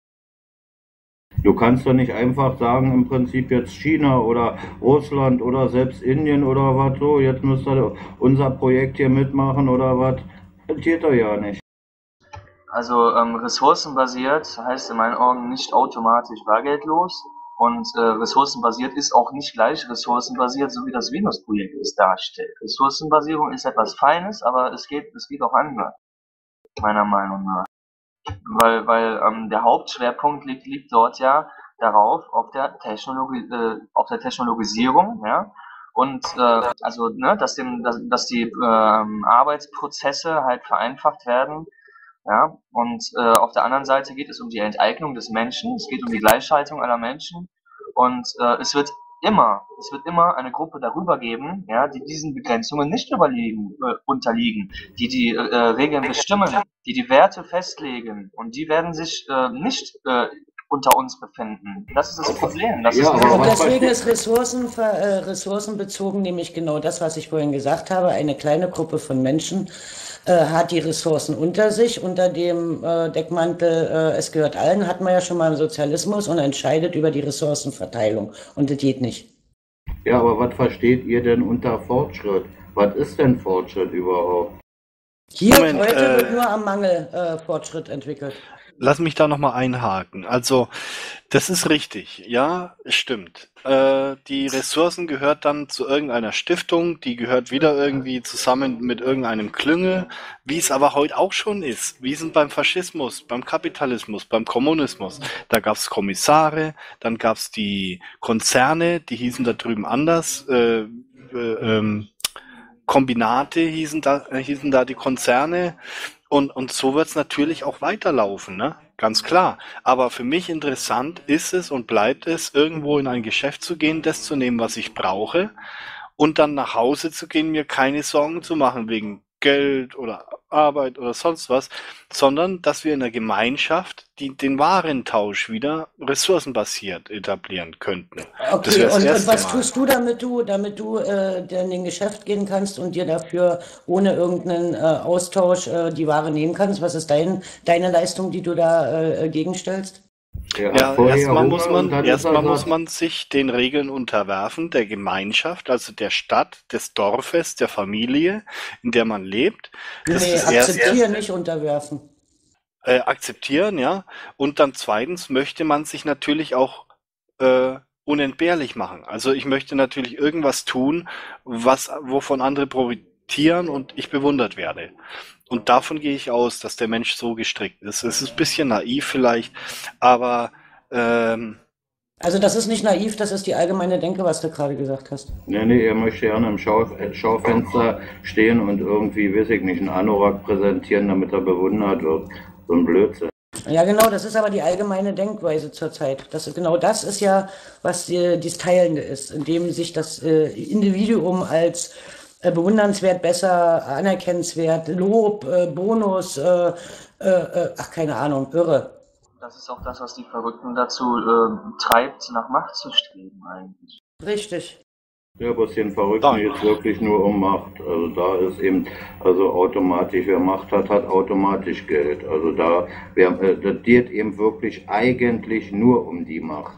Du kannst doch nicht einfach sagen, im Prinzip jetzt China oder Russland oder selbst Indien oder was so, jetzt müsst ihr unser Projekt hier mitmachen oder was. Das geht doch ja nicht. Also ähm, ressourcenbasiert heißt in meinen Augen nicht automatisch bargeldlos und äh, ressourcenbasiert ist auch nicht gleich ressourcenbasiert, so wie das Venus-Projekt es darstellt. Ressourcenbasierung ist etwas Feines, aber es geht, es geht auch anders, meiner Meinung nach. Weil, weil ähm, der Hauptschwerpunkt liegt, liegt dort ja darauf, auf der Technologie, äh, auf der Technologisierung, ja. Und äh, also, ne, dass, dem, dass, dass die ähm, Arbeitsprozesse halt vereinfacht werden, ja. Und äh, auf der anderen Seite geht es um die Enteignung des Menschen, es geht um die Gleichschaltung aller Menschen und äh, es wird immer, es wird immer eine Gruppe darüber geben, ja, die diesen Begrenzungen nicht überliegen, äh, unterliegen, die die äh, Regeln bestimmen, die die Werte festlegen und die werden sich äh, nicht äh, unter uns befinden. Das ist das Problem. Das Ja, ist aber Und was deswegen versteht, ist Ressourcen, äh, ressourcenbezogen nämlich genau das, was ich vorhin gesagt habe. Eine kleine Gruppe von Menschen äh, hat die Ressourcen unter sich, unter dem äh, Deckmantel, äh, es gehört allen, hat man ja schon mal im Sozialismus und entscheidet über die Ressourcenverteilung. Und das geht nicht. ja, aber was versteht ihr denn unter Fortschritt? Was ist denn Fortschritt überhaupt? Hier Moment, heute äh, wird nur am Mangel äh, Fortschritt entwickelt. lass mich da nochmal einhaken. Also, das ist richtig, ja, es stimmt. Äh, die Ressourcen gehört dann zu irgendeiner Stiftung, die gehört wieder irgendwie zusammen mit irgendeinem Klüngel, wie es aber heute auch schon ist. Wie sind beim Faschismus, beim Kapitalismus, beim Kommunismus. Da gab es Kommissare, dann gab es die Konzerne, die hießen da drüben anders, äh, äh, ähm, Kombinate hießen da, äh, hießen da die Konzerne. Und, und so wird es natürlich auch weiterlaufen, ne? Ganz klar. Aber für mich interessant ist es und bleibt es, irgendwo in ein Geschäft zu gehen, das zu nehmen, was ich brauche, und dann nach Hause zu gehen, mir keine Sorgen zu machen wegen Geld oder Arbeit oder sonst was, sondern dass wir in der Gemeinschaft die, den Warentausch wieder ressourcenbasiert etablieren könnten. Das Okay, wäre das und, und erste was Mal. tust du, damit du, damit du äh, dann in den Geschäft gehen kannst und dir dafür ohne irgendeinen äh, Austausch äh, die Ware nehmen kannst? Was ist dein, deine Leistung, die du da äh, gegenstellst? Er hat Ja, vorher erstmal Hunger muss und man, dann ist er erstmal muss satt. man sich den Regeln unterwerfen, der Gemeinschaft, also der Stadt, des Dorfes, der Familie, in der man lebt. Das Nee, ist das Erste. akzeptieren, nicht unterwerfen. Äh, akzeptieren, ja. Und dann zweitens möchte man sich natürlich auch äh, unentbehrlich machen. Also ich möchte natürlich irgendwas tun, was, wovon andere profitieren und ich bewundert werde. Und davon gehe ich aus, dass der Mensch so gestrickt ist. Es ist ein bisschen naiv vielleicht, aber ähm, Also das ist nicht naiv, das ist die allgemeine Denke, was du gerade gesagt hast. Nee, nee, er möchte gerne im Schau äh, Schaufenster stehen und irgendwie, weiß ich nicht, einen Anorak präsentieren, damit er bewundert wird. So ein Blödsinn. Ja, genau, das ist aber die allgemeine Denkweise zurzeit. Das, genau das ist ja, was äh, dies Teilende ist, indem sich das äh, Individuum als äh, bewundernswert, besser, anerkennenswert, Lob, äh, Bonus, äh, äh, äh, ach, keine Ahnung, irre. Das ist auch das, was die Verrückten dazu äh, treibt, nach Macht zu streben eigentlich. Richtig. Ja, aber es den Verrückten Dann. jetzt wirklich nur um Macht. Also da ist eben, also automatisch, wer Macht hat, hat automatisch Geld. Also da, wer, äh, das geht eben wirklich eigentlich nur um die Macht.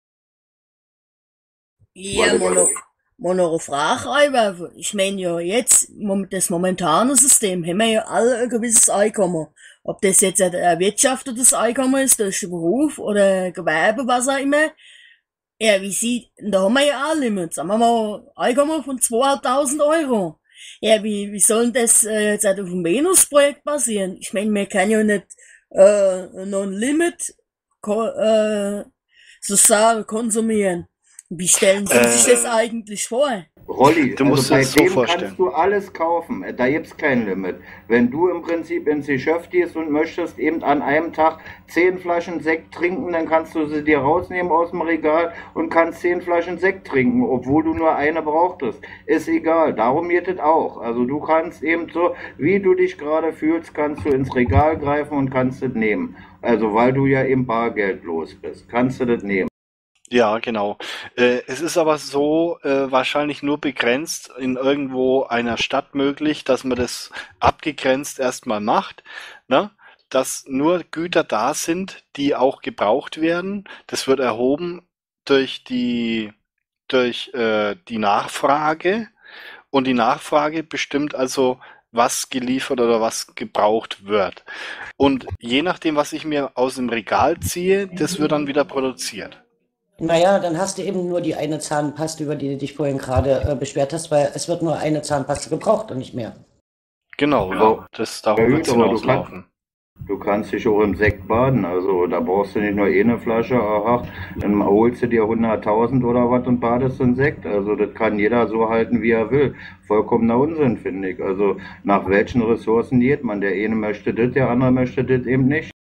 Ja, Mono, Mono Frage einwerfen. Ich meine ja jetzt, mom- das momentane System, haben wir ja alle ein gewisses Einkommen. Ob das jetzt ein erwirtschaftetes Einkommen ist, durch den Beruf oder Gewerbe, was auch immer. Ja, wie sieht, da haben wir ja auch Limits. Sagen wir mal, Einkommen von zweitausend Euro. Ja, wie, wie soll denn das äh, jetzt halt auf dem Venus-Projekt basieren? Ich meine, man kann ja nicht äh, noch ein Limit ko äh, sozusagen konsumieren. Wie stellen Sie sich das Äh, eigentlich vor? Rolli, Du also musst dir bei das so dem vorstellen. kannst du alles kaufen. Da gibt's kein Limit. Wenn du im Prinzip ins Geschäft gehst und möchtest eben an einem Tag zehn Flaschen Sekt trinken, dann kannst du sie dir rausnehmen aus dem Regal und kannst zehn Flaschen Sekt trinken, obwohl du nur eine brauchtest. Ist egal. Darum geht es auch. Also du kannst eben so, wie du dich gerade fühlst, kannst du ins Regal greifen und kannst es nehmen. Also weil du ja eben bargeldlos bist, kannst du das nehmen. Ja, genau. Äh, es ist aber so äh, wahrscheinlich nur begrenzt in irgendwo einer Stadt möglich, dass man das abgegrenzt erstmal macht, ne? Dass nur Güter da sind, die auch gebraucht werden. Das wird erhoben durch die durch äh, die Nachfrage, und die Nachfrage bestimmt also, was geliefert oder was gebraucht wird. Und je nachdem, was ich mir aus dem Regal ziehe, das wird dann wieder produziert. Naja, dann hast du eben nur die eine Zahnpasta, über die du dich vorhin gerade äh, beschwert hast, weil es wird nur eine Zahnpasta gebraucht und nicht mehr. Genau, Ja. ja, das Ja darauf gut, wird es aber du kannst, hinauslaufen. du kannst dich auch im Sekt baden. Also da brauchst du nicht nur eine Flasche, aha, dann holst du dir hunderttausend oder was und badest in Sekt. Also das kann jeder so halten, wie er will. Vollkommener Unsinn, finde ich. Also nach welchen Ressourcen geht man? Der eine möchte das, der andere möchte das eben nicht.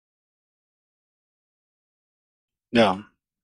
Ja,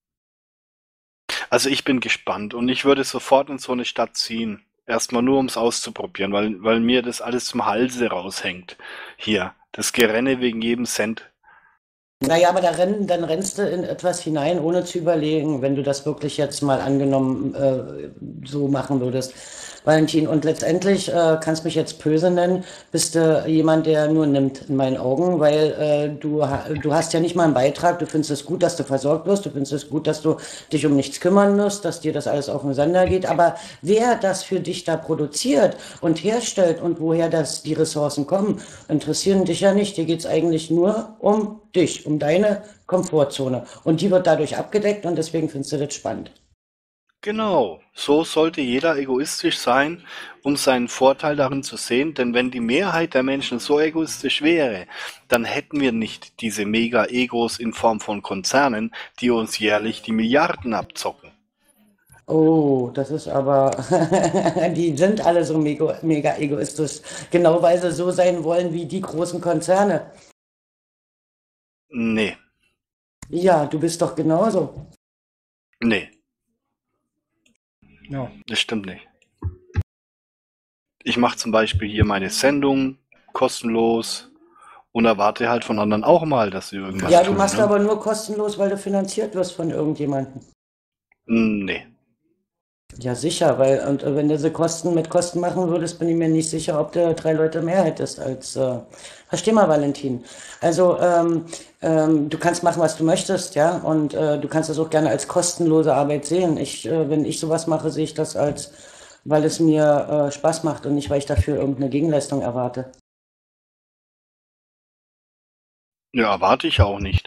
also ich bin gespannt und ich würde sofort in so eine Stadt ziehen. Erstmal nur, um es auszuprobieren, weil, weil mir das alles zum Halse raushängt. Hier, das Gerenne wegen jedem Cent. Naja, aber da rennen, dann rennst du in etwas hinein, ohne zu überlegen, wenn du das wirklich jetzt mal angenommen äh, so machen würdest, Valentin. Und letztendlich, äh, kannst mich jetzt böse nennen, bist du jemand, der nur nimmt in meinen Augen, weil äh, du, ha- du hast ja nicht mal einen Beitrag, du findest es gut, dass du versorgt wirst, du findest es gut, dass du dich um nichts kümmern musst, dass dir das alles auf den Sender geht, aber wer das für dich da produziert und herstellt und woher das die Ressourcen kommen, interessieren dich ja nicht. Dir geht's eigentlich nur um dich, um deine Komfortzone. Und die wird dadurch abgedeckt und deswegen findest du das spannend. Genau, so sollte jeder egoistisch sein, um seinen Vorteil darin zu sehen, denn wenn die Mehrheit der Menschen so egoistisch wäre, dann hätten wir nicht diese Mega-Egos in Form von Konzernen, die uns jährlich die Milliarden abzocken. Oh, das ist aber, die sind alle so mega, mega egoistisch, genau weil sie so sein wollen wie die großen Konzerne. Nee, Ja, du bist doch genauso. nee, Ja. das stimmt nicht. Ich mache zum Beispiel hier meine Sendung kostenlos und erwarte halt von anderen auch mal, dass sie irgendwas Ja, du tun. machst Ne? aber nur kostenlos, weil du finanziert wirst von irgendjemandem. Nee, Ja, sicher, weil und äh, wenn du sie Kosten mit Kosten machen würdest, bin ich mir nicht sicher, ob du drei Leute mehr hättest als, äh, versteh mal, Valentin. Also, ähm, ähm, du kannst machen, was du möchtest, ja, und äh, du kannst das auch gerne als kostenlose Arbeit sehen. Ich, äh, wenn ich sowas mache, sehe ich das als, weil es mir äh, Spaß macht und nicht, weil ich dafür irgendeine Gegenleistung erwarte. ja, erwarte ich auch nicht.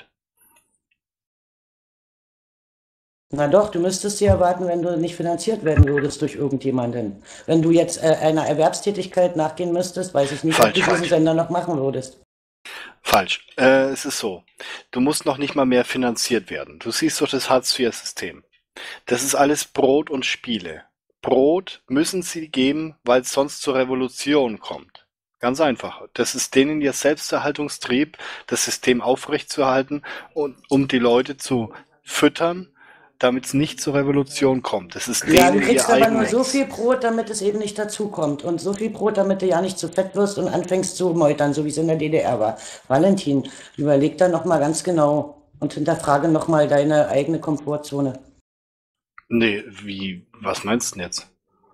Na doch, du müsstest sie erwarten, wenn du nicht finanziert werden würdest durch irgendjemanden. Wenn du jetzt äh, einer Erwerbstätigkeit nachgehen müsstest, weiß ich nicht, ob Falsch, du diesen falsch. Sender noch machen würdest. Falsch. Äh, es ist so. Du musst noch nicht mal mehr finanziert werden. Du siehst doch das Hartz vier System. Das ist alles Brot und Spiele. Brot müssen sie geben, weil es sonst zur Revolution kommt. Ganz einfach. Das ist denen ihr Selbsterhaltungstrieb, das System aufrechtzuerhalten und um die Leute zu füttern, damit es nicht zur Revolution kommt. Das ist Ja, du denen ihr kriegst aber nur so Eigennetz. viel Brot, damit es eben nicht dazukommt. Und so viel Brot, damit du ja nicht zu fett wirst und anfängst zu meutern, so wie es in der D D R war. Valentin, überleg da nochmal ganz genau und hinterfrage nochmal deine eigene Komfortzone. Nee, wie, was meinst du denn jetzt?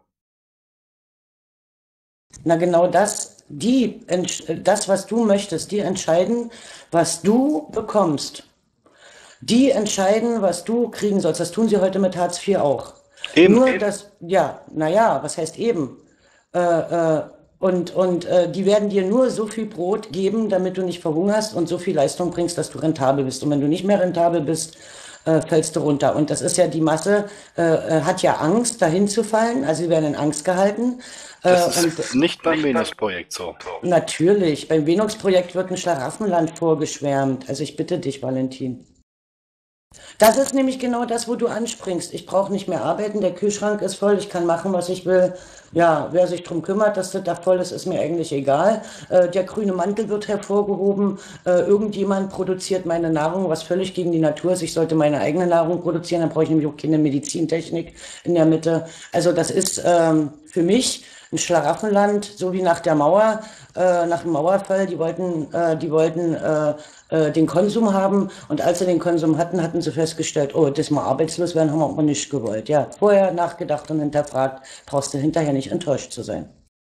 Na genau das, die, entsch- das, was du möchtest, die entscheiden, was du bekommst. Die entscheiden, was du kriegen sollst. Das tun sie heute mit Hartz vier auch. Eben. Nur das, ja, naja, was heißt eben? Äh, äh, und und äh, die werden dir nur so viel Brot geben, damit du nicht verhungerst und so viel Leistung bringst, dass du rentabel bist. Und wenn du nicht mehr rentabel bist, äh, fällst du runter. Und das ist ja die Masse, äh, äh, hat ja Angst, dahin zu fallen. Also sie werden in Angst gehalten. Äh, Das und ist nicht beim Venus-Projekt so. natürlich, beim Venus-Projekt wird ein Schlaraffenland vorgeschwärmt. Also ich bitte dich, Valentin. Das ist nämlich genau das, wo du anspringst. Ich brauche nicht mehr arbeiten, der Kühlschrank ist voll, ich kann machen, was ich will. Ja, wer sich drum kümmert, dass das da voll ist, ist mir eigentlich egal. Äh, der grüne Mantel wird hervorgehoben. Äh, irgendjemand produziert meine Nahrung, was völlig gegen die Natur ist. Ich sollte meine eigene Nahrung produzieren, dann brauche ich nämlich auch keine Medizintechnik in der Mitte. Also das ist ähm, für mich ein Schlaraffenland, so wie nach der Mauer, äh, nach dem Mauerfall. Die wollten, äh, die wollten äh, äh, den Konsum haben und als sie den Konsum hatten, hatten sie festgestellt, oh, dass wir arbeitslos werden, haben wir aber nicht gewollt. Ja, vorher nachgedacht und hinterfragt, brauchst du hinterher nicht enttäuscht zu sein.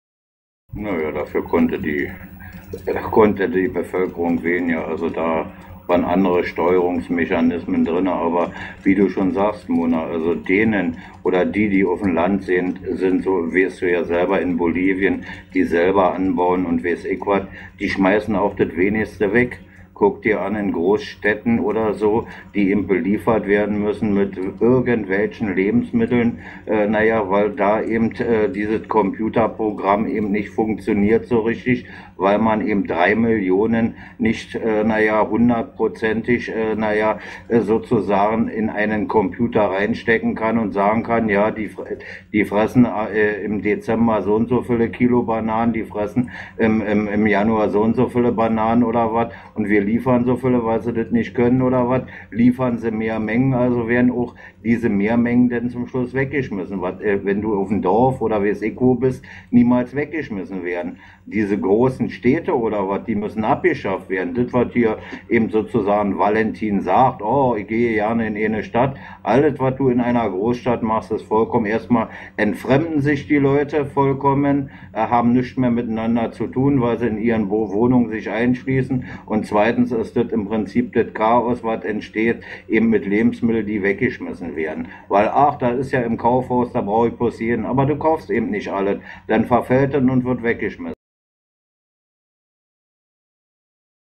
Naja, dafür konnte die, konnte die Bevölkerung wählen, ja, also da waren andere Steuerungsmechanismen drin, aber wie du schon sagst, Mona, also denen oder die, die auf dem Land sind, sind so, weißt du ja selber in Bolivien, die selber anbauen und weiß ich was, die schmeißen auch das Wenigste weg. Guck dir an in Großstädten oder so, die eben beliefert werden müssen mit irgendwelchen Lebensmitteln, äh, naja, weil da eben äh, dieses Computerprogramm eben nicht funktioniert so richtig, weil man eben drei Millionen nicht, äh, naja, hundertprozentig, äh, naja, äh, sozusagen in einen Computer reinstecken kann und sagen kann, ja, die, die fressen äh, im Dezember so und so viele Kilo Bananen, die fressen im, im, im Januar so und so viele Bananen oder was und wir liefern so viele, weil sie das nicht können oder was, liefern sie mehr Mengen, also werden auch diese Mehrmengen dann zum Schluss weggeschmissen, was, äh, wenn du auf dem Dorf oder weiß ich wo bist, niemals weggeschmissen werden. Diese großen Städte oder was, die müssen abgeschafft werden. Das, was hier eben sozusagen Valentin sagt, oh, ich gehe gerne in eine Stadt, alles, was du in einer Großstadt machst, ist vollkommen, erstmal entfremden sich die Leute vollkommen, äh, haben nichts mehr miteinander zu tun, weil sie in ihren Wohnungen sich einschließen und zweitens ist das im Prinzip das Chaos, was entsteht, eben mit Lebensmitteln, die weggeschmissen werden. Weil, ach, da ist ja im Kaufhaus, da brauche ich bloß jeden, aber du kaufst eben nicht alles, dann verfällt es und wird weggeschmissen.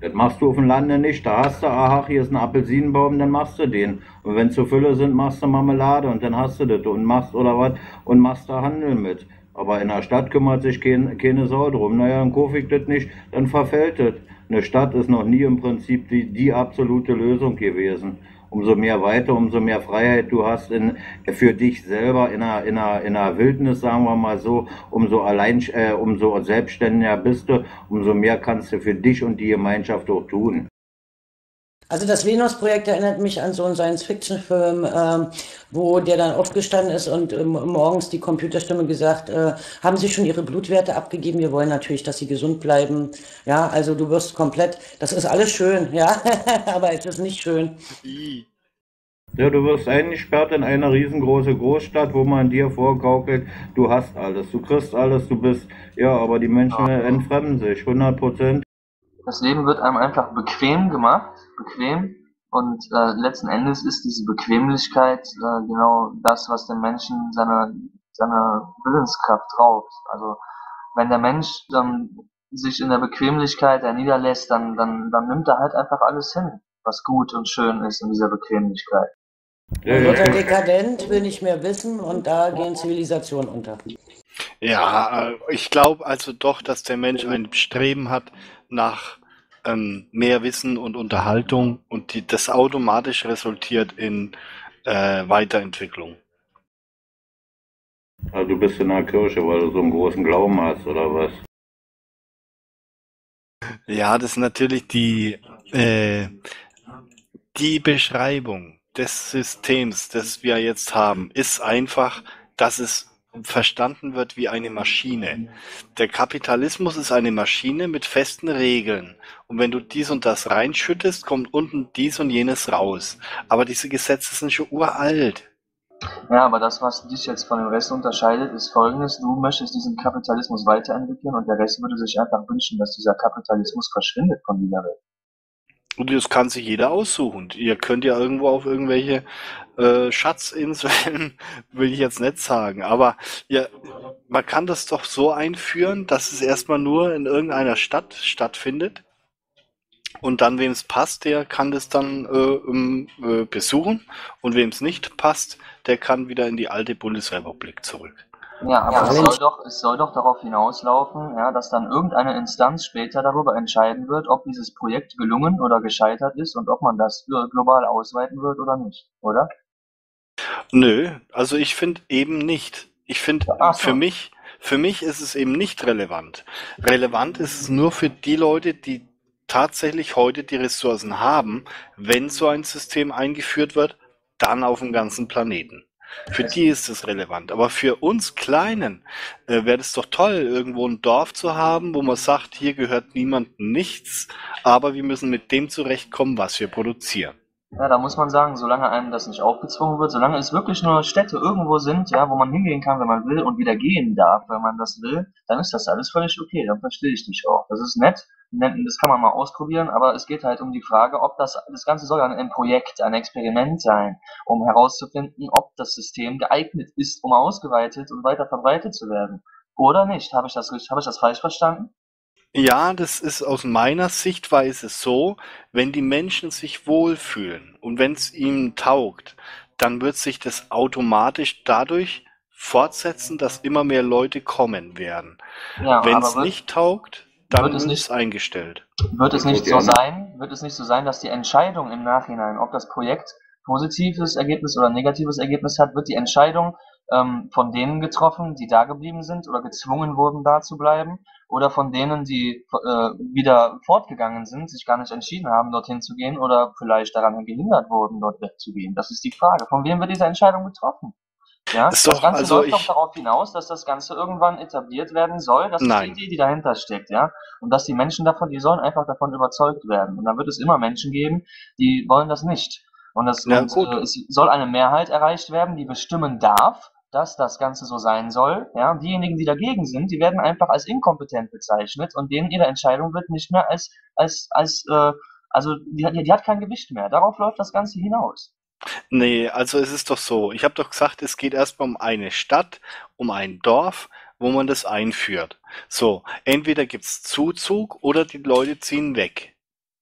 Das machst du auf dem Lande nicht. Da hast du, aha, hier ist ein Apfelsinenbaum, dann machst du den. Und wenn zu Fülle sind, machst du Marmelade und dann hast du das und machst oder was und machst da Handel mit. Aber in der Stadt kümmert sich kein, keine Sau drum. Naja, dann kaufe ich das nicht, dann verfällt das. Eine Stadt ist noch nie im Prinzip die, die absolute Lösung gewesen. Umso mehr weiter, umso mehr Freiheit du hast in, für dich selber in einer, in, einer, in einer Wildnis, sagen wir mal so, umso allein, äh, umso selbstständiger bist du, umso mehr kannst du für dich und die Gemeinschaft auch tun. Also das Venus-Projekt erinnert mich an so einen Science-Fiction-Film, ähm, wo der dann aufgestanden ist und ähm, morgens die Computerstimme gesagt, äh, haben Sie schon Ihre Blutwerte abgegeben? Wir wollen natürlich, dass Sie gesund bleiben. Ja, also du wirst komplett, das ist alles schön, ja, aber es ist nicht schön. Ja, du wirst eingesperrt in eine riesengroße Großstadt, wo man dir vorgaukelt, du hast alles, du kriegst alles, du bist, ja, aber die Menschen entfremden sich, hundert Prozent. Das Leben wird einem einfach bequem gemacht, bequem, und äh, letzten Endes ist diese Bequemlichkeit äh, genau das, was dem Menschen seine, seine Willenskraft raubt. Also wenn der Mensch ähm, sich in der Bequemlichkeit äh, niederlässt, dann, dann, dann nimmt er halt einfach alles hin, was gut und schön ist in dieser Bequemlichkeit. Dann wird er dekadent, will nicht mehr wissen und da gehen Zivilisationen unter. Ja, äh, ich glaube also doch, dass der Mensch ein Streben hat nach ähm, mehr Wissen und Unterhaltung und die, das automatisch resultiert in äh, Weiterentwicklung. Also du bist in der Kirche, weil du so einen großen Glauben hast, oder was? Ja, das ist natürlich die, äh, die Beschreibung des Systems, das wir jetzt haben, ist einfach, dass es verstanden wird wie eine Maschine. Der Kapitalismus ist eine Maschine mit festen Regeln. Und wenn du dies und das reinschüttest, kommt unten dies und jenes raus. Aber diese Gesetze sind schon uralt. Ja, aber das, was dich jetzt von dem Rest unterscheidet, ist Folgendes: Du möchtest diesen Kapitalismus weiterentwickeln und der Rest würde sich einfach wünschen, dass dieser Kapitalismus verschwindet von dieser Welt. Und das kann sich jeder aussuchen. Ihr könnt ja irgendwo auf irgendwelche äh, Schatzinseln, will ich jetzt nicht sagen, aber ja, man kann das doch so einführen, dass es erstmal nur in irgendeiner Stadt stattfindet und dann, wem es passt, der kann das dann äh, äh, besuchen und wem es nicht passt, der kann wieder in die alte Bundesrepublik zurück. Ja, aber es soll doch, es soll doch darauf hinauslaufen, ja, dass dann irgendeine Instanz später darüber entscheiden wird, ob dieses Projekt gelungen oder gescheitert ist und ob man das global ausweiten wird oder nicht, oder? Nö, also ich finde eben nicht. Ich finde, Ach so. für mich, für mich ist es eben nicht relevant. Relevant ist es nur für die Leute, die tatsächlich heute die Ressourcen haben, wenn so ein System eingeführt wird, dann auf dem ganzen Planeten. Für die ist es relevant. Aber für uns Kleinen äh, wäre es doch toll, irgendwo ein Dorf zu haben, wo man sagt, hier gehört niemandem nichts, aber wir müssen mit dem zurechtkommen, was wir produzieren. Ja, da muss man sagen, solange einem das nicht aufgezwungen wird, solange es wirklich nur Städte irgendwo sind, ja, wo man hingehen kann, wenn man will und wieder gehen darf, wenn man das will, dann ist das alles völlig okay, dann verstehe ich dich auch. Das ist nett, das kann man mal ausprobieren, aber es geht halt um die Frage, ob das, das Ganze soll ein Projekt, ein Experiment sein, um herauszufinden, ob das System geeignet ist, um ausgeweitet und weiter verbreitet zu werden. Oder nicht? Habe ich das, habe ich das falsch verstanden? Ja, das ist aus meiner Sichtweise so, wenn die Menschen sich wohlfühlen und wenn es ihnen taugt, dann wird sich das automatisch dadurch fortsetzen, dass immer mehr Leute kommen werden. Ja, Wenn aber es wird, nicht taugt, dann wird es wird nicht- es eingestellt. wird es Das nicht wird so ja nicht. sein, wird es nicht so sein, dass die Entscheidung im Nachhinein, ob das Projekt positives Ergebnis oder negatives Ergebnis hat, wird die Entscheidung ähm, von denen getroffen, die da geblieben sind oder gezwungen wurden, da zu bleiben, oder von denen, die äh, wieder fortgegangen sind, sich gar nicht entschieden haben, dorthin zu gehen oder vielleicht daran gehindert wurden, dort wegzugehen. Das ist die Frage. Von wem wird diese Entscheidung getroffen? Ja, Ist das doch, Ganze also läuft doch ich, darauf hinaus, dass das Ganze irgendwann etabliert werden soll. Das ist die nein. Idee, die dahinter steckt, ja. Und dass die Menschen davon, die sollen einfach davon überzeugt werden. Und dann wird es immer Menschen geben, die wollen das nicht. Und, das, Ja, und gut. äh, es soll eine Mehrheit erreicht werden, die bestimmen darf, dass das Ganze so sein soll. Ja, und diejenigen, die dagegen sind, die werden einfach als inkompetent bezeichnet und denen ihre Entscheidung wird nicht mehr als, als, als, äh, also die, hat- die hat kein Gewicht mehr. Darauf läuft das Ganze hinaus. Nee, also es ist doch so. Ich habe doch gesagt, es geht erstmal um eine Stadt, um ein Dorf, wo man das einführt. So, entweder gibt's Zuzug oder die Leute ziehen weg.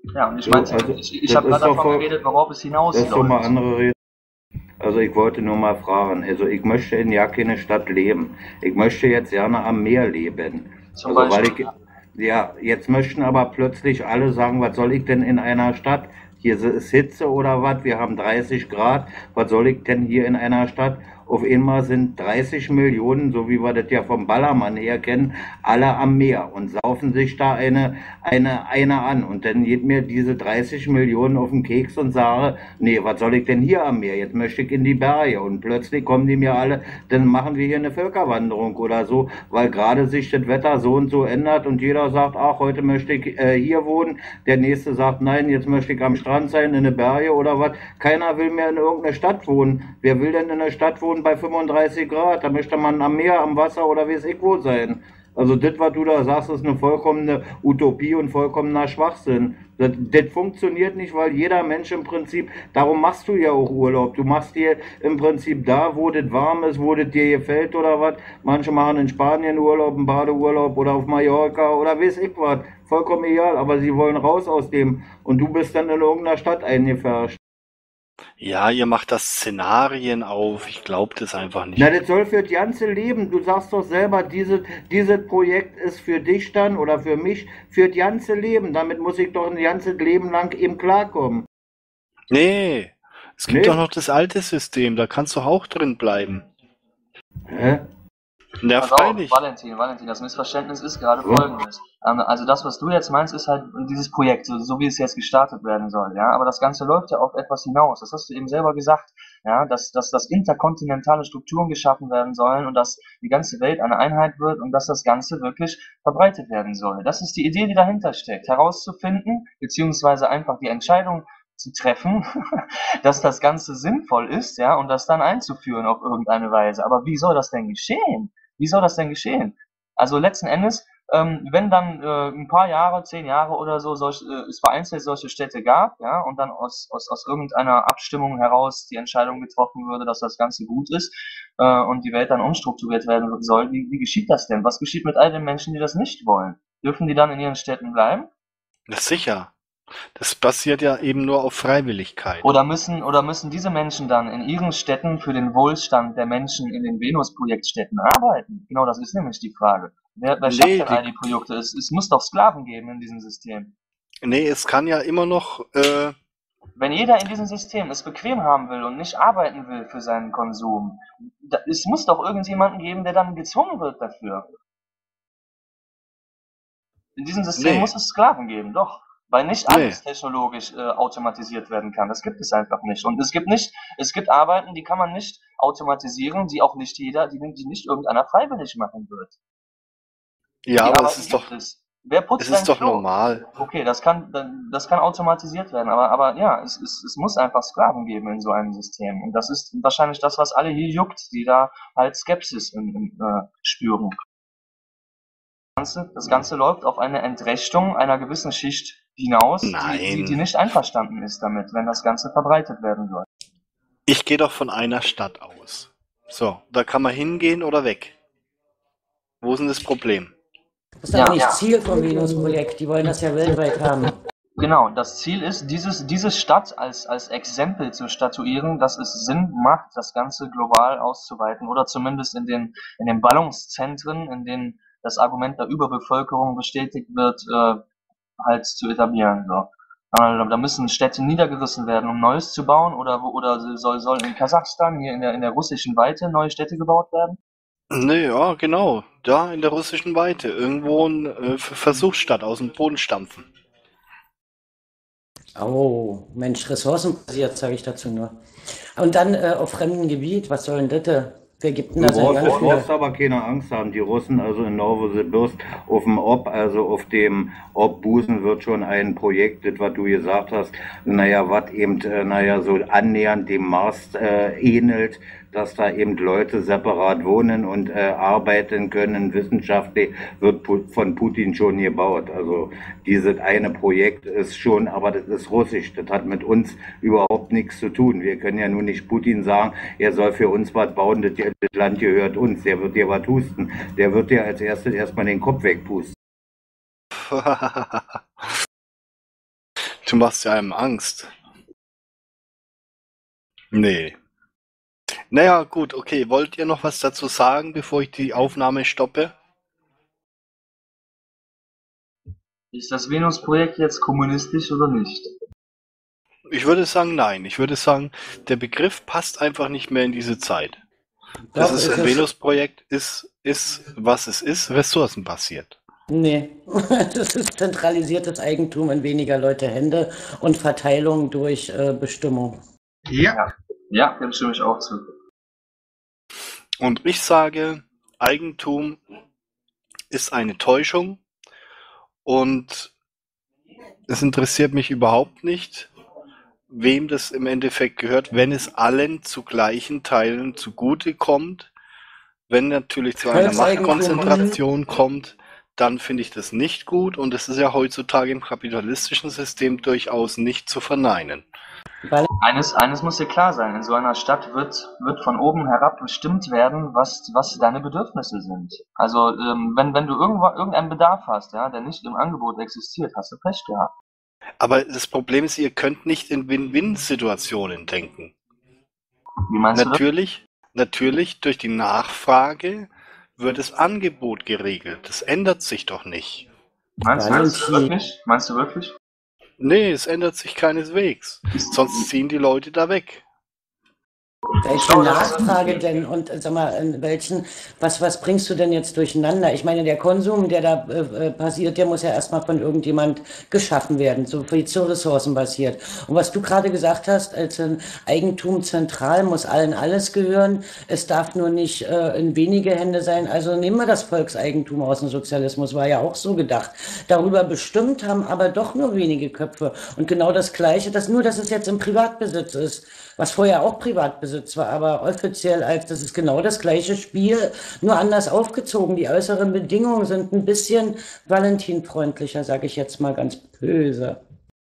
Ja, und ich So, meinte, also, ich, ich das habe ist gerade doch davon voll, geredet, worauf es das ist doch mal hinausläuft. andere Rede. Also ich wollte nur mal fragen, also ich möchte in ja keine Stadt leben. Ich möchte jetzt gerne am Meer leben. Zum Also weil Beispiel. ich, ja, jetzt möchten aber plötzlich alle sagen, was soll ich denn in einer Stadt? Hier ist Hitze oder was? Wir haben dreißig Grad. Was soll ich denn hier in einer Stadt? Auf einmal sind dreißig Millionen, so wie wir das ja vom Ballermann her kennen, alle am Meer und saufen sich da eine, eine, eine an. Und dann geht mir diese dreißig Millionen auf den Keks und sage, nee, was soll ich denn hier am Meer? Jetzt möchte ich in die Berge. Und plötzlich kommen die mir alle, dann machen wir hier eine Völkerwanderung oder so, weil gerade sich das Wetter so und so ändert und jeder sagt, ach, heute möchte ich äh, hier wohnen. Der nächste sagt, nein, jetzt möchte ich am Strand sein, in eine Berge oder was. Keiner will mehr in irgendeiner Stadt wohnen. Wer will denn in einer Stadt wohnen bei fünfunddreißig Grad? Da möchte man am Meer, am Wasser oder weiß ich wo sein. Also das, was du da sagst, ist eine vollkommene Utopie und vollkommener Schwachsinn. Das, das funktioniert nicht, weil jeder Mensch im Prinzip, darum machst du ja auch Urlaub. Du machst dir im Prinzip da, wo das warm ist, wo das dir gefällt oder was. Manche machen in Spanien Urlaub, einen Badeurlaub oder auf Mallorca oder weiß ich was. Vollkommen egal, aber sie wollen raus aus dem und du bist dann in irgendeiner Stadt eingefärscht. Ja, ihr macht das Szenarien auf. Ich glaube das einfach nicht. Na, das soll für das ganze Leben. Du sagst doch selber, dieses, dieses Projekt ist für dich dann oder für mich für das ganze Leben. Damit muss ich doch ein ganzes Leben lang eben klarkommen. Nee, es gibt Nee? doch noch das alte System. Da kannst du auch drin bleiben. Hä? Ja, Pass auf, freilich. Valentin, Valentin, das Missverständnis ist gerade Ja. folgendes. Ähm, also das, was du jetzt meinst, ist halt dieses Projekt, so, so wie es jetzt gestartet werden soll, ja. Aber das Ganze läuft ja auf etwas hinaus. Das hast du eben selber gesagt, ja, dass, dass, dass interkontinentale Strukturen geschaffen werden sollen und dass die ganze Welt eine Einheit wird und dass das Ganze wirklich verbreitet werden soll. Das ist die Idee, die dahinter steckt, herauszufinden, beziehungsweise einfach die Entscheidung zu treffen, dass das Ganze sinnvoll ist, ja, und das dann einzuführen auf irgendeine Weise. Aber wie soll das denn geschehen? Wie soll das denn geschehen? Also letzten Endes, ähm, wenn dann äh, ein paar Jahre, zehn Jahre oder so, solch, äh, es vereinzelt solche Städte gab, ja, und dann aus, aus, aus irgendeiner Abstimmung heraus die Entscheidung getroffen würde, dass das Ganze gut ist äh, und die Welt dann umstrukturiert werden soll, wie, wie geschieht das denn? Was geschieht mit all den Menschen, die das nicht wollen? Dürfen die dann in ihren Städten bleiben? Na sicher. Das basiert ja eben nur auf Freiwilligkeit. Oder müssen, oder müssen diese Menschen dann in ihren Städten für den Wohlstand der Menschen in den Venus-Projektstädten arbeiten? Genau, das ist nämlich die Frage. Wer, wer schafft Nee, denn all die, die Projekte? Es, es muss doch Sklaven geben in diesem System. nee, es kann ja immer noch, äh, Wenn jeder in diesem System es bequem haben will und nicht arbeiten will für seinen Konsum, da, es muss doch irgendjemanden geben, der dann gezwungen wird dafür. In diesem System nee, muss es Sklaven geben, doch. Weil nicht nee. alles technologisch äh, automatisiert werden kann. Das gibt es einfach nicht. Und es gibt nicht, es gibt Arbeiten, die kann man nicht automatisieren, die auch nicht jeder, die, die nicht irgendeiner freiwillig machen wird. Ja, Die aber es Arbeiten ist gibt doch, es. Wer es putzt dein ist doch Klo? normal. Okay, das kann, dann- das kann automatisiert werden, aber, aber ja, es, es, es muss einfach Sklaven geben in so einem System. Und das ist wahrscheinlich das, was alle hier juckt, die da halt Skepsis in, in, äh, spüren. Das Ganze, das Ganze läuft auf eine Entrechtung einer gewissen Schicht hinaus, die, die, die Nein. nicht einverstanden ist damit, wenn das Ganze verbreitet werden soll. Ich gehe doch von einer Stadt aus. So, da kann man hingehen oder weg. Wo ist denn das Problem? Das ist aber Ja, nicht Ziel vom Venus-Projekt. Die wollen das ja weltweit haben. genau. Das Ziel ist, dieses, diese Stadt als, als Exempel zu statuieren, dass es Sinn macht, das Ganze global auszuweiten oder zumindest in den, in den Ballungszentren, in denen das Argument der Überbevölkerung bestätigt wird, äh, halt zu etablieren. So. Äh, Da müssen Städte niedergerissen werden, um Neues zu bauen, oder, wo- oder soll, soll in Kasachstan, hier in der, in der russischen Weite, neue Städte gebaut werden? Nee, ja, genau. Da in der russischen Weite. Irgendwo ein äh, Ver- Versuchsstadt aus dem Boden stampfen. Oh, Mensch, ressourcenbasiert, sage ich dazu nur. Und dann äh, auf fremdem Gebiet, was soll denn das? Wer gibt denn Du da sein brauchst, Land du brauchst für? aber keine Angst haben. Die Russen, also in Novosibirsk, auf dem Ob, also auf dem Ob-Busen wird schon ein Projekt, das, was du gesagt hast, naja, was eben, äh, naja, so annähernd dem Mars äh, ähnelt, dass da eben Leute separat wohnen und äh, arbeiten können. Wissenschaftlich wird Pu von Putin schon gebaut. Also dieses eine Projekt ist schon, aber das ist russisch. Das hat mit uns überhaupt nichts zu tun. Wir können ja nur nicht Putin sagen, er soll für uns was bauen, das, das Land gehört uns. Der wird dir was husten. Der wird dir als erstes erstmal den Kopf wegpusten. Du machst ja einem Angst. Nee. Naja, gut, okay. Wollt ihr noch was dazu sagen, bevor ich die Aufnahme stoppe? Ist das Venus-Projekt jetzt kommunistisch oder nicht? Ich würde sagen, nein. Ich würde sagen, der Begriff passt einfach nicht mehr in diese Zeit. Das Doch, ist ist ein es. Venus-Projekt, ist, ist, was es ist, ressourcenbasiert. Nee, das ist zentralisiertes Eigentum in weniger Leute Hände und Verteilung durch äh, Bestimmung. Ja, Ja, dem stimme ich auch zu. Und ich sage, Eigentum ist eine Täuschung und es interessiert mich überhaupt nicht, wem das im Endeffekt gehört, wenn es allen zu gleichen Teilen zugute kommt. Wenn natürlich zu einer Volkseigentum. Machtkonzentration kommt, dann finde ich das nicht gut und es ist ja heutzutage im kapitalistischen System durchaus nicht zu verneinen. Weil Eines, eines muss dir klar sein, in so einer Stadt wird, wird von oben herab bestimmt werden, was, was deine Bedürfnisse sind. Also ähm, wenn, wenn du irgendwo, irgendeinen Bedarf hast, ja, der nicht im Angebot existiert, hast du Pech gehabt. Aber das Problem ist, ihr könnt nicht in Win-Win-Situationen denken. Wie meinst du das? Natürlich, natürlich durch die Nachfrage wird das Angebot geregelt. Das ändert sich doch nicht. Meinst, meinst du Valentin. wirklich? Meinst du wirklich? Nee, es ändert sich keineswegs. Sonst ziehen die Leute da weg. welche Nachfrage denn und äh, sag mal, in welchen, was, was bringst du denn jetzt durcheinander? Ich meine, der Konsum, der da äh, äh, passiert, der muss ja erstmal von irgendjemand geschaffen werden, so viel zu Ressourcen basiert. Und was du gerade gesagt hast, als ein Eigentum zentral muss allen alles gehören, es darf nur nicht äh, in wenige Hände sein. Also nehmen wir das Volkseigentum aus dem Sozialismus, war ja auch so gedacht. Darüber bestimmt haben aber doch nur wenige Köpfe. Und genau das Gleiche, dass nur, dass es jetzt im Privatbesitz ist, was vorher auch Privatbesitz war, aber offiziell als das ist genau das gleiche Spiel, nur anders aufgezogen. Die äußeren Bedingungen sind ein bisschen valentinfreundlicher, sage ich jetzt mal ganz böse.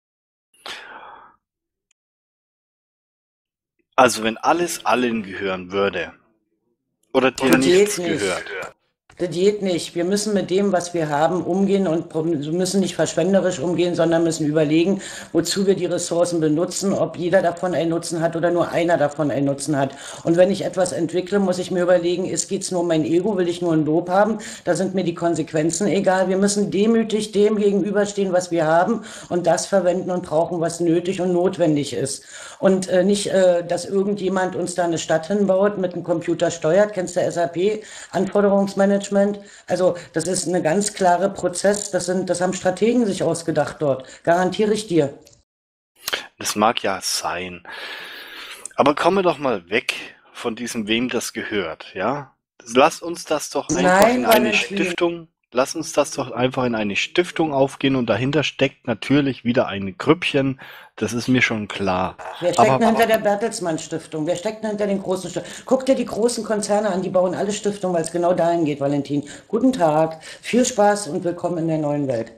Also wenn alles allen gehören würde oder dir Das geht nichts nicht. gehört. Das geht nicht. Wir müssen mit dem, was wir haben, umgehen und pro- wir müssen nicht verschwenderisch umgehen, sondern müssen überlegen, wozu wir die Ressourcen benutzen, ob jeder davon einen Nutzen hat oder nur einer davon einen Nutzen hat. Und wenn ich etwas entwickle, muss ich mir überlegen, ist geht's nur um mein Ego, will ich nur ein Lob haben? Da sind mir die Konsequenzen egal. Wir müssen demütig dem gegenüberstehen, was wir haben und das verwenden und brauchen, was nötig und notwendig ist. Und äh, nicht, äh, dass irgendjemand uns da eine Stadt hinbaut, mit einem Computer steuert. Kennst du S A P? Anforderungsmanagement. Also das ist ein ganz klarer Prozess. Das sind, das haben Strategen sich ausgedacht dort. Garantiere ich dir. Das mag ja sein. Aber kommen wir doch mal weg von diesem, wem das gehört, ja? Lass uns das doch einfach Nein, in eine Valentin. Stiftung, lass uns das doch einfach in eine Stiftung aufgehen und dahinter steckt natürlich wieder ein Grüppchen, das ist mir schon klar. Wer steckt Aber denn hinter der Bertelsmann Stiftung? Wer steckt denn hinter den großen Stiftungen? Guck dir die großen Konzerne an, die bauen alle Stiftungen, weil es genau dahin geht, Valentin. Guten Tag, viel Spaß und willkommen in der neuen Welt.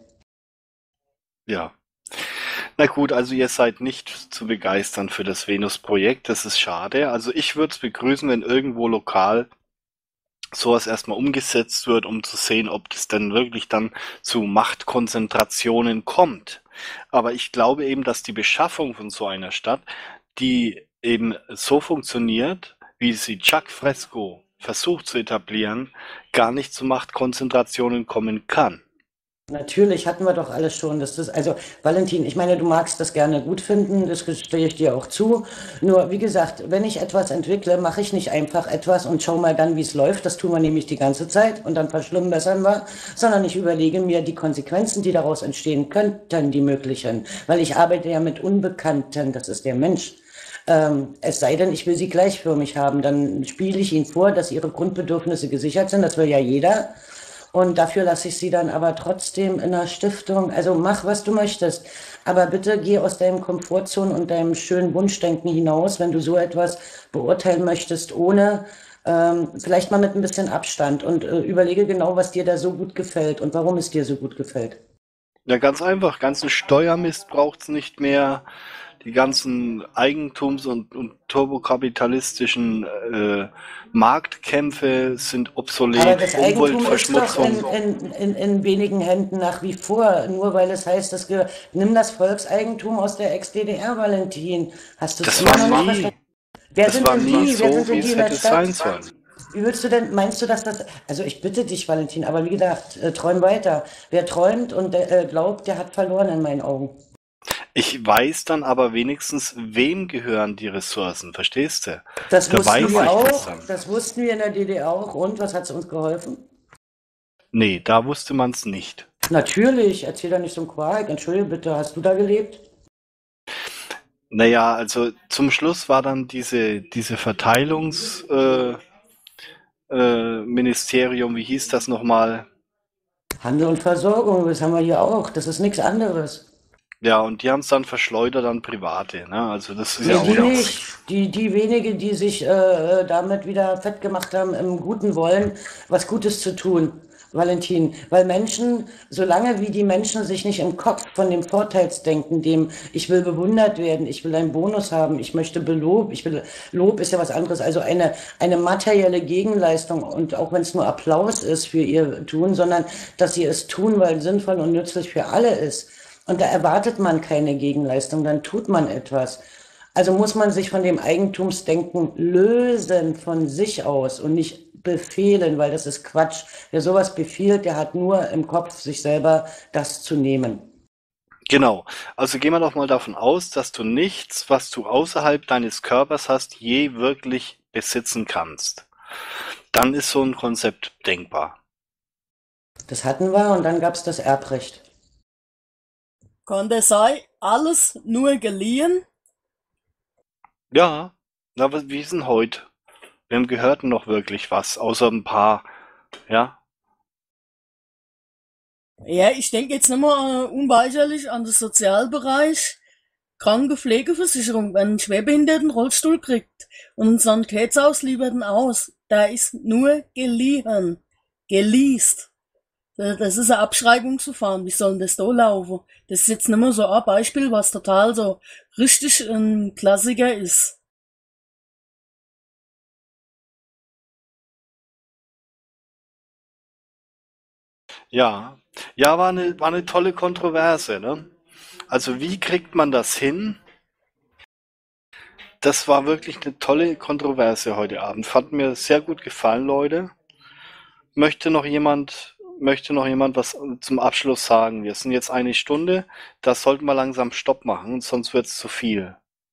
ja. Na gut, also ihr seid nicht zu begeistern für das Venus-Projekt, das ist schade. Also ich würde es begrüßen, wenn irgendwo lokal sowas erstmal umgesetzt wird, um zu sehen, ob das dann wirklich dann zu Machtkonzentrationen kommt. Aber ich glaube eben, dass die Beschaffung von so einer Stadt, die eben so funktioniert, wie sie Jacques Fresco versucht zu etablieren, gar nicht zu Machtkonzentrationen kommen kann. Natürlich hatten wir doch alles schon. Das ist, also, Valentin, ich meine, du magst das gerne gut finden, das gestehe ich dir auch zu. Nur, wie gesagt, wenn ich etwas entwickle, mache ich nicht einfach etwas und schau mal dann, wie es läuft. Das tun wir nämlich die ganze Zeit und dann verschlimmbessern wir, sondern ich überlege mir die Konsequenzen, die daraus entstehen könnten, die möglichen. Weil ich arbeite ja mit Unbekannten, das ist der Mensch. Ähm, es sei denn, ich will sie gleichförmig haben, dann spiele ich ihnen vor, dass ihre Grundbedürfnisse gesichert sind, das will ja jeder. Und dafür lasse ich sie dann aber trotzdem in der Stiftung. Also mach, was du möchtest. Aber bitte geh aus deinem Komfortzone und deinem schönen Wunschdenken hinaus, wenn du so etwas beurteilen möchtest, ohne ähm, vielleicht mal mit ein bisschen Abstand und äh, überlege genau, was dir da so gut gefällt und warum es dir so gut gefällt. Ja, ganz einfach. Ganzen Steuermist braucht's nicht mehr. Die ganzen Eigentums- und, und turbokapitalistischen äh, Marktkämpfe sind Aber obsolet. das Eigentum ist doch in, Umweltverschmutzung. in, in, in wenigen Händen nach wie vor, nur weil es heißt, das gehört. Nimm das Volkseigentum aus der Ex-D D R, Valentin. Hast du es Das immer war noch nicht nie, verstanden? Wer das sind war denn nie die? Wer so, sind wie denn die es in der hätte Stadt? sein sollen. Wie willst du denn, meinst du, dass das, also ich bitte dich, Valentin, aber wie gesagt, äh, träum weiter. Wer träumt und äh, glaubt, der hat verloren in meinen Augen. Ich weiß dann aber wenigstens, wem gehören die Ressourcen, verstehst du? Das Da wussten weiß wir ich das auch, dann. das wussten wir in der D D R auch. Und was hat es uns geholfen? Nee, da wusste man es nicht. Natürlich, erzähl doch nicht so einen Quark. Entschuldige bitte, hast du da gelebt? Naja, also zum Schluss war dann diese, diese Verteilungsministerium, äh, äh, Ministerium, wie hieß das nochmal? Handel und Versorgung, das haben wir hier auch. Das ist nichts anderes. Ja, und die haben es dann verschleudert an Private, ne? Also das ist Nee, ja auch die nichts. nicht. Die, die wenige, die sich äh, damit wieder fett gemacht haben, im guten Wollen, was Gutes zu tun, Valentin. Weil Menschen, solange wie die Menschen sich nicht im Kopf von dem Vorteilsdenken, dem ich will bewundert werden, ich will einen Bonus haben, ich möchte Belob, ich will, Lob ist ja was anderes, also eine, eine materielle Gegenleistung und auch wenn es nur Applaus ist für ihr Tun, sondern dass sie es tun, weil es sinnvoll und nützlich für alle ist. Und da erwartet man keine Gegenleistung, dann tut man etwas. Also muss man sich von dem Eigentumsdenken lösen von sich aus und nicht befehlen, weil das ist Quatsch. Wer sowas befiehlt, der hat nur im Kopf, sich selber das zu nehmen. Genau. Also gehen wir doch mal davon aus, dass du nichts, was du außerhalb deines Körpers hast, je wirklich besitzen kannst. Dann ist so ein Konzept denkbar. Das hatten wir und dann gab es das Erbrecht. Kann das sein? Alles nur geliehen? Ja, na, aber wie ist denn heute? Wem gehört denn noch wirklich was, außer ein paar, ja? Ja, ich denke jetzt nicht mehr äh, unweigerlich an den Sozialbereich. Kranke Pflegeversicherung, wenn ein Schwerbehinderten Rollstuhl kriegt und ein Sanitätshaus liefert ihn aus, da ist nur geliehen, geleast. Da- Das ist ein Abschreibungsverfahren. Wie soll denn das da laufen? Das ist jetzt nicht mehr so ein Beispiel, was total so richtig ein Klassiker ist. Ja, ja, war eine, war eine tolle Kontroverse, ne? Also wie kriegt man das hin? Das war wirklich eine tolle Kontroverse heute Abend. Fand mir sehr gut gefallen, Leute. Möchte noch jemand, möchte noch jemand was zum Abschluss sagen? Wir sind jetzt eine Stunde. Da sollten wir langsam Stopp machen, sonst wird es zu viel.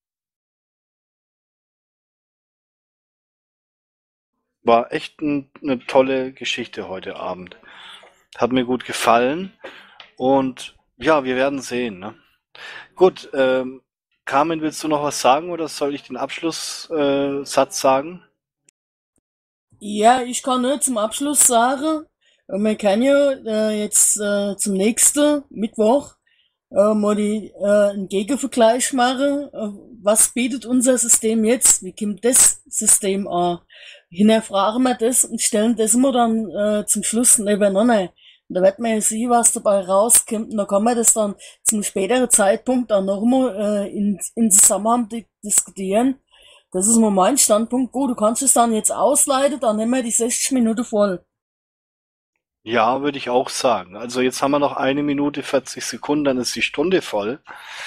War echt ein, eine tolle Geschichte heute Abend. Hat mir gut gefallen. Und ja, wir werden sehen. Ne? Gut, ähm, Carmen, willst du noch was sagen oder soll ich den Abschlusssatz äh, Satz sagen? Ja, ich kann nur zum Abschluss sagen, äh, man kann ja äh, jetzt äh, zum nächsten Mittwoch äh, mal die, äh, einen Gegenvergleich machen. Äh, was bietet unser System jetzt? Wie kommt das System an? Hinterfragen wir das und stellen das immer dann äh, zum Schluss nebeneinander. Und da wird man ja sehen, was dabei rauskommt. Und da kann man das dann zum späteren Zeitpunkt dann nochmal äh, in, in Zusammenhang di diskutieren. Das ist mal mein Standpunkt. Gut, du kannst es dann jetzt ausleiten, dann nehmen wir die sechzig Minuten voll. Ja, würde ich auch sagen. Also jetzt haben wir noch eine Minute vierzig Sekunden, dann ist die Stunde voll.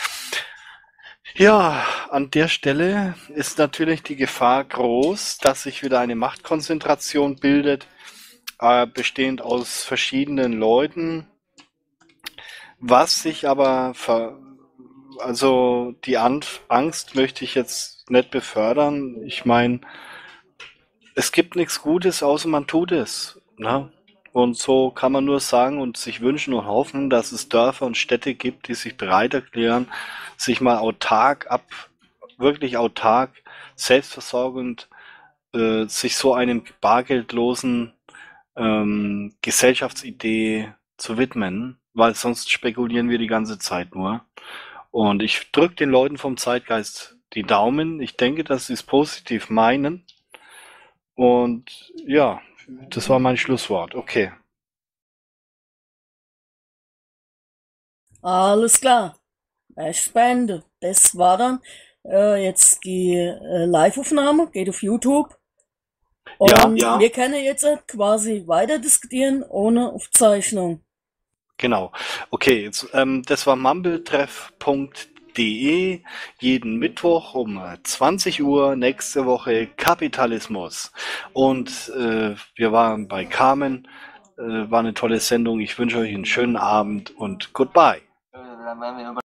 Ja, an der Stelle ist natürlich die Gefahr groß, dass sich wieder eine Machtkonzentration bildet, äh, bestehend aus verschiedenen Leuten, was sich aber ver also die Anf Angst möchte ich jetzt nicht befördern. Ich meine, es gibt nichts Gutes, außer man tut es. Ne? Und so kann man nur sagen und sich wünschen und hoffen, dass es Dörfer und Städte gibt, die sich bereit erklären, sich mal autark ab, wirklich autark, selbstversorgend, äh, sich so einem bargeldlosen ähm, Gesellschaftsidee zu widmen, weil sonst spekulieren wir die ganze Zeit nur. Und ich drücke den Leuten vom Zeitgeist die Daumen. Ich denke, dass sie es positiv meinen. Und ja, das war mein Schlusswort. Okay. Alles klar. Ich beende. Das war dann äh, jetzt die äh, Live-Aufnahme, geht auf YouTube. Und Ja, ja. wir können jetzt äh, quasi weiter diskutieren ohne Aufzeichnung. Genau. Okay, jetzt, ähm, das war mumbletreff punkt de, jeden Mittwoch um äh, zwanzig Uhr, nächste Woche Kapitalismus. Und äh, wir waren bei Carmen, äh, war eine tolle Sendung. Ich wünsche euch einen schönen Abend und goodbye. Äh, Dann werden wir über